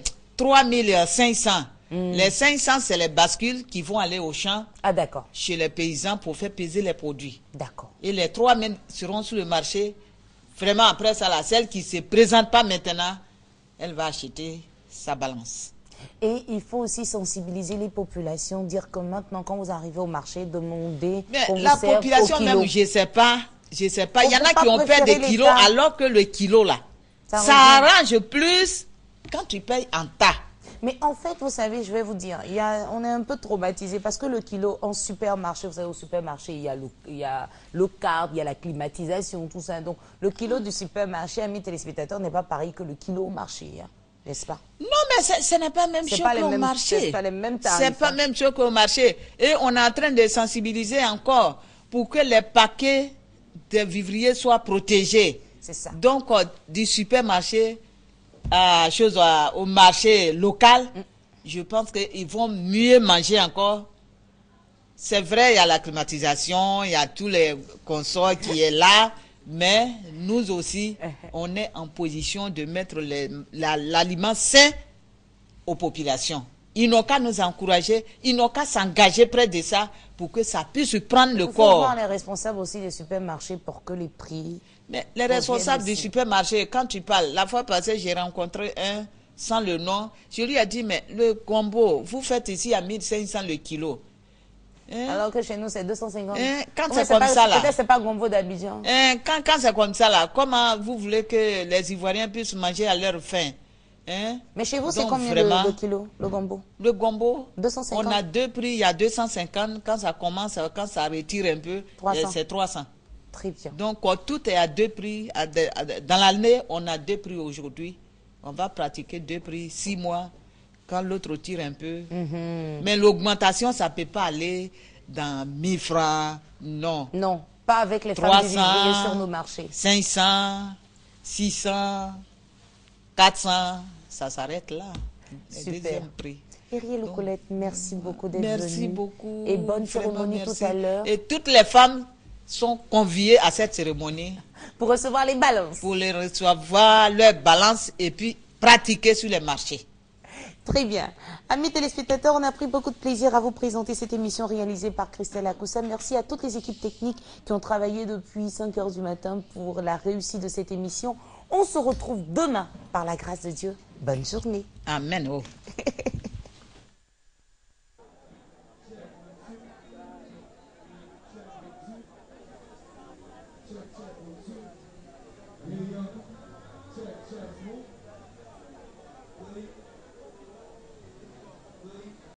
S20: 3500. Les 500, c'est les bascules qui vont aller au champ chez les paysans pour faire peser les produits.
S1: D'accord.
S20: Et les 3000 seront sur le marché. Vraiment, après ça, celle qui ne se présente pas maintenant, elle va acheter sa balance.
S1: Et il faut aussi sensibiliser les populations, dire que maintenant, quand vous arrivez au marché, demandez qu'on vous serve
S20: population même, je ne sais pas. Il y en a qui ont fait des kilos, alors que le kilo, là, ça arrange plus quand tu payes en tas.
S1: Mais en fait, vous savez, je vais vous dire, on est un peu traumatisé parce que le kilo en supermarché, vous savez, au supermarché, il y a le carb, il y a la climatisation, tout ça. Donc, le kilo du supermarché, amis téléspectateurs, n'est pas pareil que le kilo au marché, hein, n'est-ce pas?
S20: Non, mais ce n'est pas la même chose qu'au marché.
S1: C'est pas les mêmes tarifs.
S20: C'est pas la même chose qu'au marché. Et on est en train de sensibiliser encore pour que les paquets de vivriers soient protégés.
S1: C'est ça.
S20: Donc, du supermarché au marché local, je pense qu'ils vont mieux manger encore. C'est vrai, il y a la climatisation, il y a tous les consorts qui est là, mais nous aussi, on est en position de mettre l'aliment sain aux populations. Ils n'ont qu'à nous encourager, ils n'ont qu'à s'engager près de ça pour que ça puisse prendre le corps. Il faut
S1: voir les responsables aussi des supermarchés pour que les prix...
S20: Mais les responsables du supermarché, quand tu parles, la fois passée, j'ai rencontré un sans le nom. Je lui ai dit, mais le combo, vous faites ici à 1500 le kilo.
S1: Alors que chez nous, c'est 250.
S20: Quand c'est comme ça, là.
S1: Peut-être c'est pas gombo d'Abidjan.
S20: Quand c'est comme ça, là, comment vous voulez que les Ivoiriens puissent manger à leur faim?
S1: Mais chez vous, c'est combien de kilos, le gombo?
S20: Le gombo,
S1: 250.
S20: On a deux prix, il y a 250. Quand ça commence, quand ça retire un peu, c'est 300.
S1: Très bien.
S20: Donc, tout est à deux prix. Dans l'année, on a deux prix aujourd'hui. On va pratiquer deux prix 6 mois, quand l'autre tire un peu. Mais l'augmentation, ça ne peut pas aller dans 1000 francs, non.
S1: Non, pas avec les femmes des vivriers sur nos marchés.
S20: 500, 600, 400, ça s'arrête là.
S1: Super.
S20: Prix.
S1: Eriel Colette, merci beaucoup d'être venue.
S20: Merci beaucoup.
S1: Et bonne cérémonie tout à l'heure.
S20: Et toutes les femmes sont conviées à cette cérémonie.
S1: Pour recevoir les balances.
S20: Pour les recevoir leurs balances et puis pratiquer sur les marchés.
S1: Très bien. Amis téléspectateurs, on a pris beaucoup de plaisir à vous présenter cette émission réalisée par Christelle Akoussa. Merci à toutes les équipes techniques qui ont travaillé depuis 5 h du matin pour la réussite de cette émission. On se retrouve demain par la grâce de Dieu. Bonne journée.
S20: Amen.